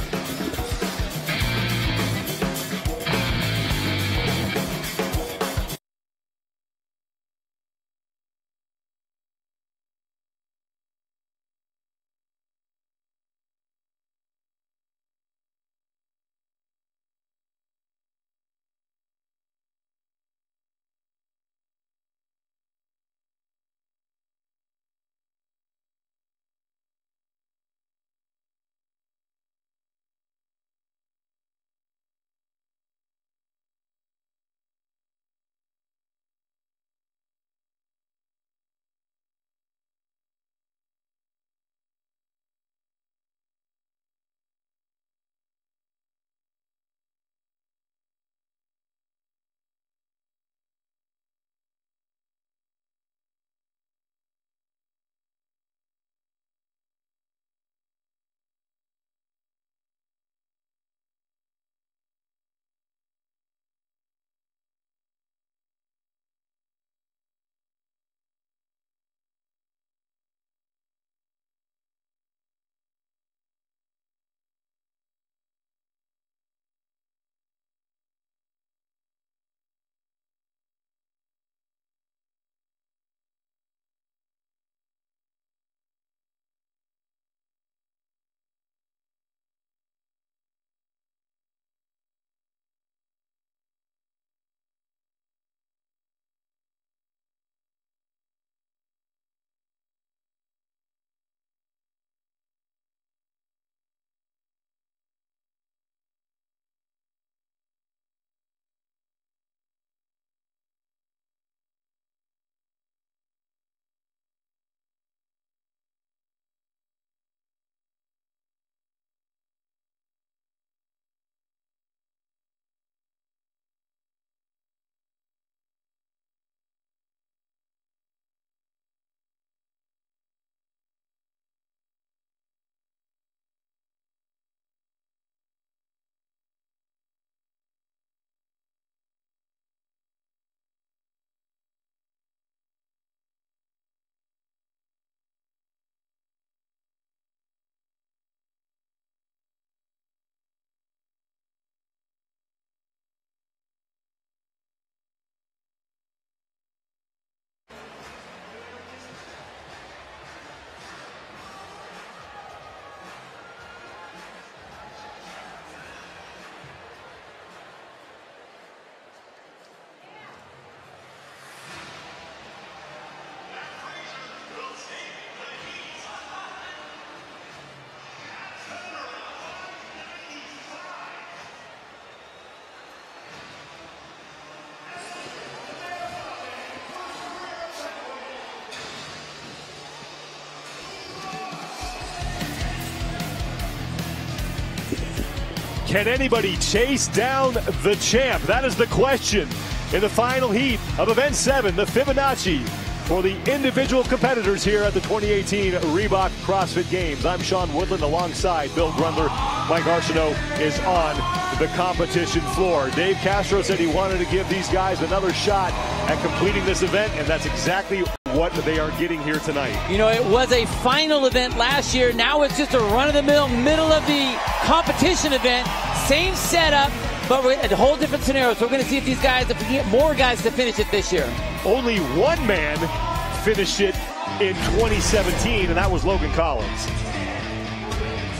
Can anybody chase down the champ? That is the question in the final heat of event seven, the Fibonacci, for the individual competitors here at the twenty eighteen Reebok CrossFit Games. I'm Sean Woodland alongside Bill Grundler. Mike Arsenault is on the competition floor. Dave Castro said he wanted to give these guys another shot at completing this event, and that's exactly what they are getting here tonight. You know, it was a final event last year. Now it's just a run-of-the-mill, middle of the competition event. Same setup, but we're a whole different scenario. So we're going to see if these guys, if we get more guys to finish it this year. Only one man finished it in twenty seventeen, and that was Logan Collins.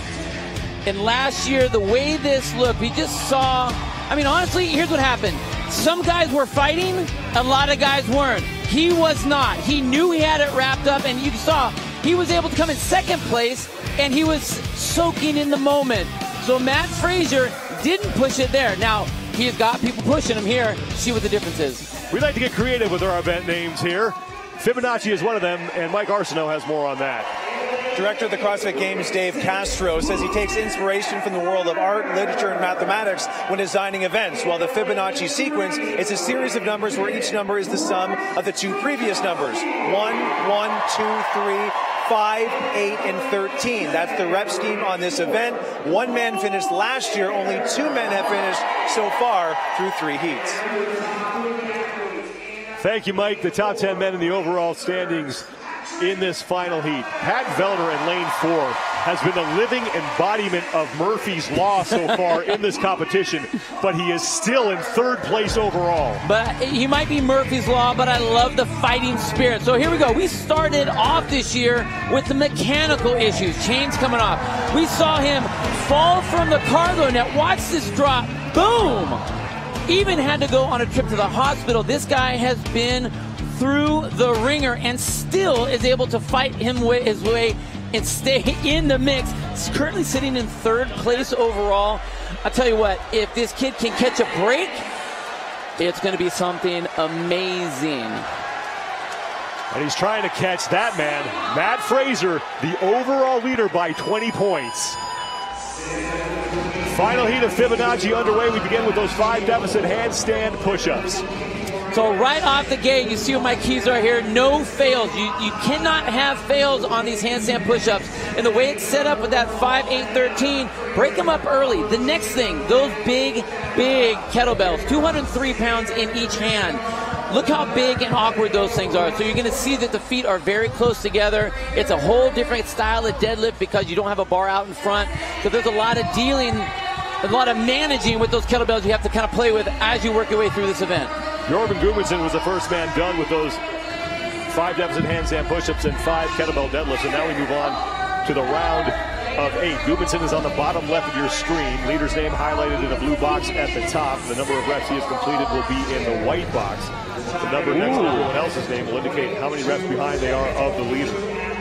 And last year, the way this looked, we just saw, I mean, honestly, here's what happened. some guys were fighting, a lot of guys weren't. He was not. He knew he had it wrapped up, and you saw he was able to come in second place, and he was soaking in the moment. So Matt Fraser didn't push it there. Now, he's got people pushing him here. See what the difference is. We like to get creative with our event names here. Fibonacci is one of them, and Mike Arsenault has more on that. Director of the CrossFit Games, Dave Castro, says he takes inspiration from the world of art, literature, and mathematics when designing events, while the Fibonacci sequence is a series of numbers where each number is the sum of the two previous numbers, one, one, two, three, five, eight, and thirteen. That's the rep scheme on this event. One man finished last year. Only two men have finished so far through three heats. Thank you, Mike. The top ten men in the overall standings in this final heat. Pat Vellner in lane four has been the living embodiment of Murphy's Law so far in this competition, but he is still in third place overall. But he might be Murphy's Law, but I love the fighting spirit. So here we go. We started off this year with the mechanical issues, chains coming off. We saw him fall from the cargo net. Watch this drop. Boom! Even had to go on a trip to the hospital. This guy has been through the ringer and still is able to fight him his way and stay in the mix. He's currently sitting in third place overall. I'll tell you what, if this kid can catch a break, it's going to be something amazing. And he's trying to catch that man, Matt Fraser, the overall leader by twenty points. Final heat of Fibonacci underway. We begin with those five deficit handstand push-ups. So right off the gate, you see what my keys are here. No fails. You, you cannot have fails on these handstand push-ups. And the way it's set up with that five, eight, thirteen, break them up early. The next thing, those big, big kettlebells, two hundred three pounds in each hand. Look how big and awkward those things are. So you're going to see that the feet are very close together. It's a whole different style of deadlift because you don't have a bar out in front. So there's a lot of dealing, a lot of managing with those kettlebells you have to kind of play with as you work your way through this event. Jorgen Gudmundsson was the first man done with those five deficit handstand push-ups and five kettlebell deadlifts. And now we move on to the round of eight. Gudmundsson is on the bottom left of your screen. Leader's name highlighted in a blue box at the top. The number of reps he has completed will be in the white box. The number next to everyone else's name will indicate how many reps behind they are of the leader.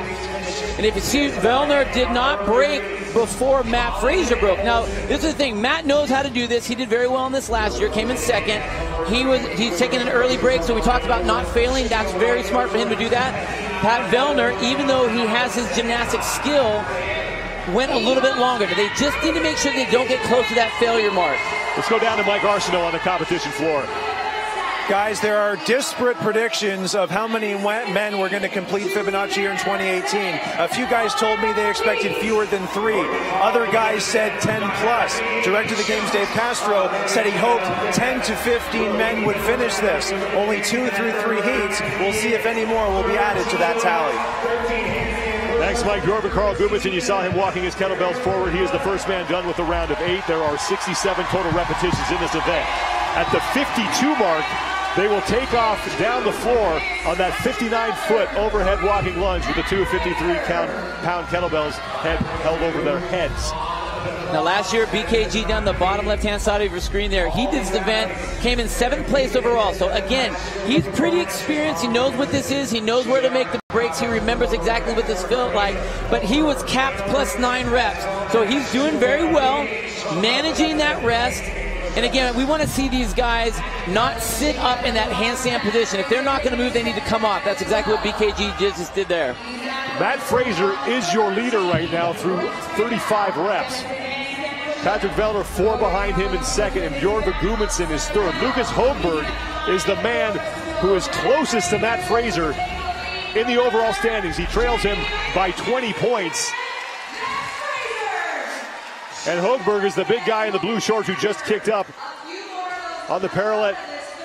And if you see, Vellner did not break before Matt Fraser broke. Now, this is the thing. Matt knows how to do this. He did very well in this last year. Came in second. He was he's taking an early break, so we talked about not failing. That's very smart for him to do that. Pat Vellner, even though he has his gymnastic skill, went a little bit longer. They just need to make sure they don't get close to that failure mark. Let's go down to Mike Arsenault on the competition floor. Guys, there are disparate predictions of how many men were going to complete Fibonacci here in twenty eighteen. A few guys told me they expected fewer than three. Other guys said ten plus. Director of the Games, Dave Castro, said he hoped ten to fifteen men would finish this. Only two through three heats. We'll see if any more will be added to that tally. Thanks, Mike. Jorgen Carl Gudmundsson, you saw him walking his kettlebells forward. He is the first man done with a round of eight. There are sixty-seven total repetitions in this event. At the fifty-two mark, they will take off down the floor on that fifty-nine foot overhead walking lunge with the two fifty-three pound kettlebells head held over their heads. Now last year, B K G down the bottom left-hand side of your screen there. He did this event, came in seventh place overall. So again, he's pretty experienced. He knows what this is. He knows where to make the breaks. He remembers exactly what this felt like. But he was capped plus nine reps. So he's doing very well, managing that rest. And again, we want to see these guys not sit up in that handstand position. If they're not going to move, they need to come off. That's exactly what B K G just did there. Matt Fraser is your leader right now through thirty-five reps. Patrick Vellner four behind him in second, and Jorgen Gudmundsson is third. Lucas Hogberg is the man who is closest to Matt Fraser in the overall standings. He trails him by twenty points. And Hogberg is the big guy in the blue shorts who just kicked up on the parallel.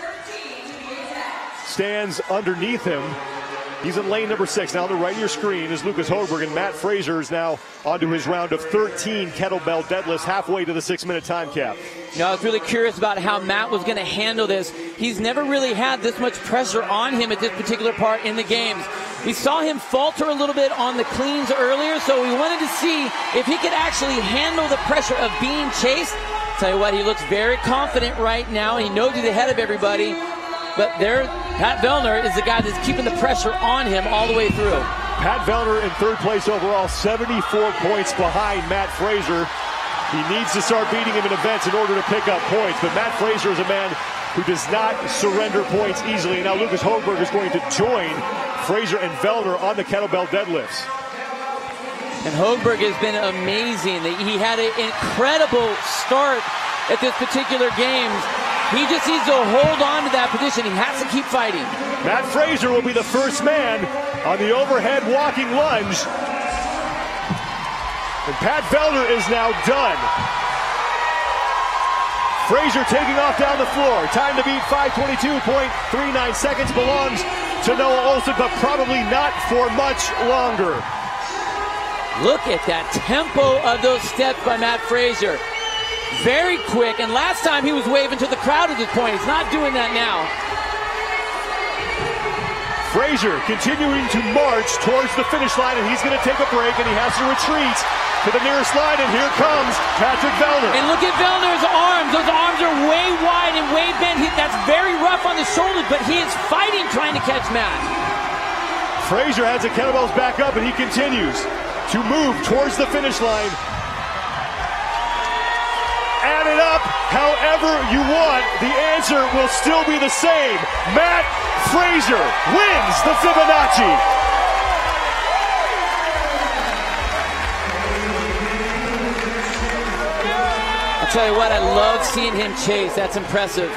Stands underneath him. He's in lane number six. Now on the right of your screen is Lucas Hogberg, and Matt Fraser is now onto his round of thirteen kettlebell deadlifts, halfway to the six-minute time cap. You know, I was really curious about how Matt was going to handle this. He's never really had this much pressure on him at this particular part in the games. We saw him falter a little bit on the cleans earlier, so we wanted to see if he could actually handle the pressure of being chased. Tell you what, he looks very confident right now. He knows he's ahead of everybody. But there, Pat Vellner is the guy that's keeping the pressure on him all the way through. Pat Vellner in third place overall, seventy-four points behind Matt Fraser. He needs to start beating him in events in order to pick up points. But Matt Fraser is a man who does not surrender points easily. And now Lucas Hogberg is going to join Fraser and Vellner on the kettlebell deadlifts. And Hogberg has been amazing. He had an incredible start at this particular game. He just needs to hold on to that position. He has to keep fighting. Matt Fraser will be the first man on the overhead walking lunge. And Pat Vellner is now done. Fraser taking off down the floor. Time to beat five twenty-two point three nine seconds belongs to Noah Ohlsen, but probably not for much longer. Look at that tempo of those steps by Matt Fraser. Very quick, and last time he was waving to the crowd at this point. He's not doing that now. Fraser continuing to march towards the finish line, and he's going to take a break, and he has to retreat to the nearest line, and here comes Patrick Vellner. And look at Vellner's arms. Those arms are way wide and way bent. He, that's very rough on the shoulders, but he is fighting trying to catch Matt. Fraser has the kettlebells back up, and he continues to move towards the finish line. Add it up however you want, the answer will still be the same. Matt Fraser wins the Fibonacci. I'll tell you what, I love seeing him chase. That's impressive.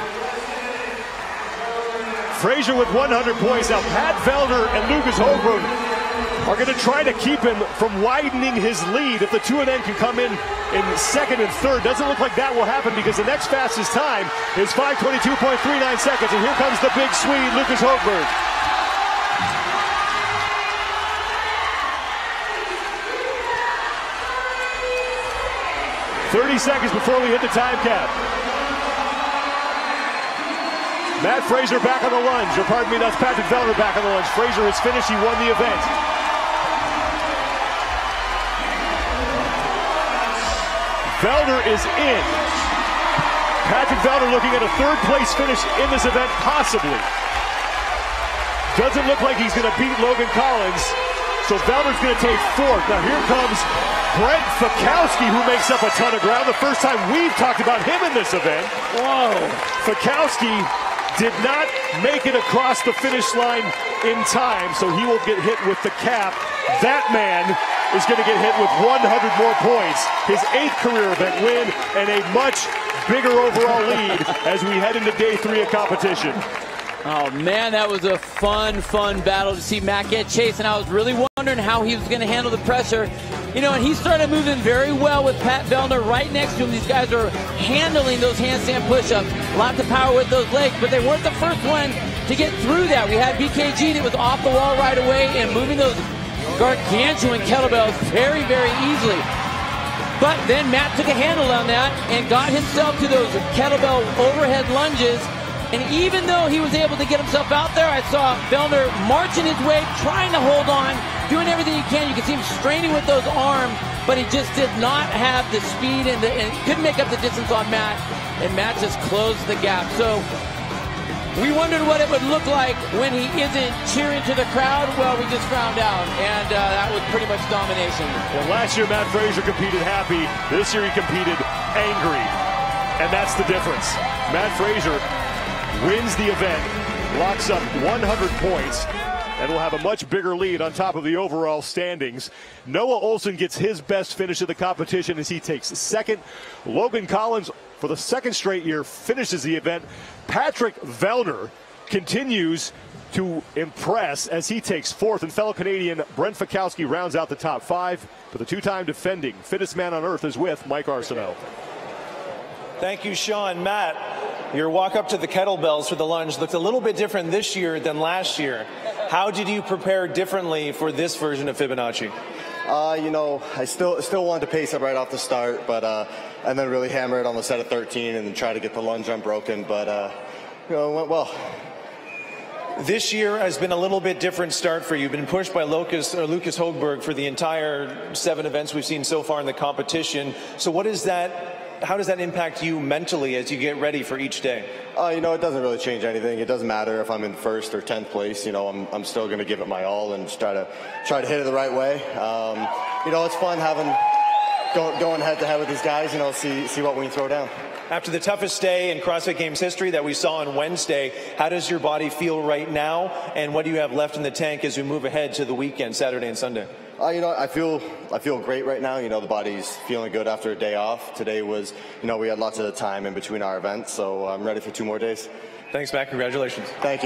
Fraser with one hundred points. Now Pat Vellner and Lucas Hogberg are going to try to keep him from widening his lead. If the two of them can come in in second and third, doesn't look like that will happen because the next fastest time is five twenty-two point three nine seconds. And here comes the big Swede, Lucas Hogberg. thirty seconds before we hit the time cap. Matt Fraser back on the lunge, or pardon me, that's Patrick Vellner back on the lunge. Fraser has finished, he won the event. Vellner is in. Patrick Vellner looking at a third place finish in this event, possibly. Doesn't look like he's going to beat Logan Collins, so Vellner's going to take fourth. Now here comes Brent Fikowski, who makes up a ton of ground. The first time we've talked about him in this event. Whoa. Fikowski did not make it across the finish line in time, so he will get hit with the cap. That man is going to get hit with one hundred more points, his eighth career event win, and a much bigger overall lead as we head into day three of competition. Oh man, that was a fun, fun battle to see Matt get chased, and I was really wondering how he was going to handle the pressure. You know, and he started moving very well with Pat Vellner right next to him. These guys are handling those handstand push-ups. Lots of power with those legs, but they weren't the first one to get through that. We had B K G that was off the wall right away and moving those gargantuan kettlebells very, very easily. But then Matt took a handle on that and got himself to those kettlebell overhead lunges. And even though he was able to get himself out there, I saw Vellner marching his way, trying to hold on, doing everything he can. You can see him straining with those arms, but he just did not have the speed and, the, and couldn't make up the distance on Matt. And Matt just closed the gap. So we wondered what it would look like when he isn't cheering to the crowd. Well, we just found out, and uh, that was pretty much domination. Well, last year Matt Fraser competed happy. This year he competed angry, and that's the difference. Matt Fraser wins the event, locks up one hundred points, and will have a much bigger lead on top of the overall standings. Noah Ohlsen gets his best finish of the competition as he takes second. Logan Collins, for the second straight year, finishes the event. Patrick Vellner continues to impress as he takes fourth, and fellow Canadian Brent Fikowski rounds out the top five. But the two-time defending fittest man on earth is with Mike Arsenault. Thank you, Sean. Matt, your walk up to the kettlebells for the lunge looked a little bit different this year than last year. How did you prepare differently for this version of Fibonacci? Uh, you know, I still still wanted to pace it right off the start, but uh, and then really hammer it on the set of thirteen and then try to get the lunge unbroken. But uh, you know, it went well. This year has been a little bit different start for you. You've been pushed by Lucas, or Lucas Högberg for the entire seven events we've seen so far in the competition. So what is that? How does that impact you mentally as you get ready for each day? Uh, you know, it doesn't really change anything. It doesn't matter if I'm in first or tenth place. You know, I'm, I'm still going to give it my all and just try to try to hit it the right way. Um, you know, it's fun having go, going head to head with these guys. You know, see see what we can throw down. After the toughest day in CrossFit Games history that we saw on Wednesday, how does your body feel right now, and what do you have left in the tank as we move ahead to the weekend, Saturday and Sunday? Uh, you know, I feel I feel great right now. You know, the body's feeling good after a day off. Today was, you know, we had lots of time in between our events, so I'm ready for two more days. Thanks, Matt. Congratulations. Thank you.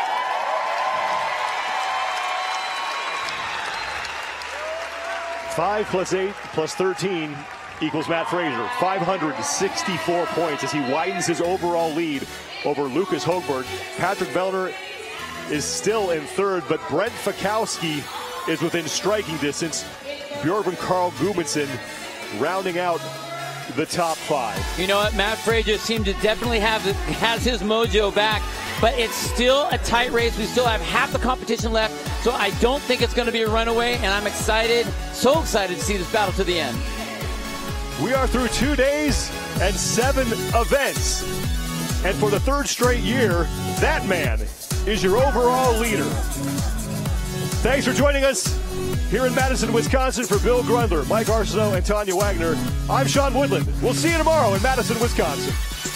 Five plus eight plus thirteen equals Matt Fraser. five hundred sixty-four points as he widens his overall lead over Lucas Högberg. Patrick Vellner is still in third, but Brent Fikowski is within striking distance. Björn Carl Gudmundsson rounding out the top five. You know what? Matt Fraser seemed to definitely have has his mojo back, but it's still a tight race. We still have half the competition left, so I don't think it's going to be a runaway, and I'm excited, so excited to see this battle to the end. We are through two days and seven events. And for the third straight year, that man is your overall leader. Thanks for joining us here in Madison, Wisconsin. For Bill Grundler, Mike Arsenault, and Tanya Wagner, I'm Sean Woodland. We'll see you tomorrow in Madison, Wisconsin.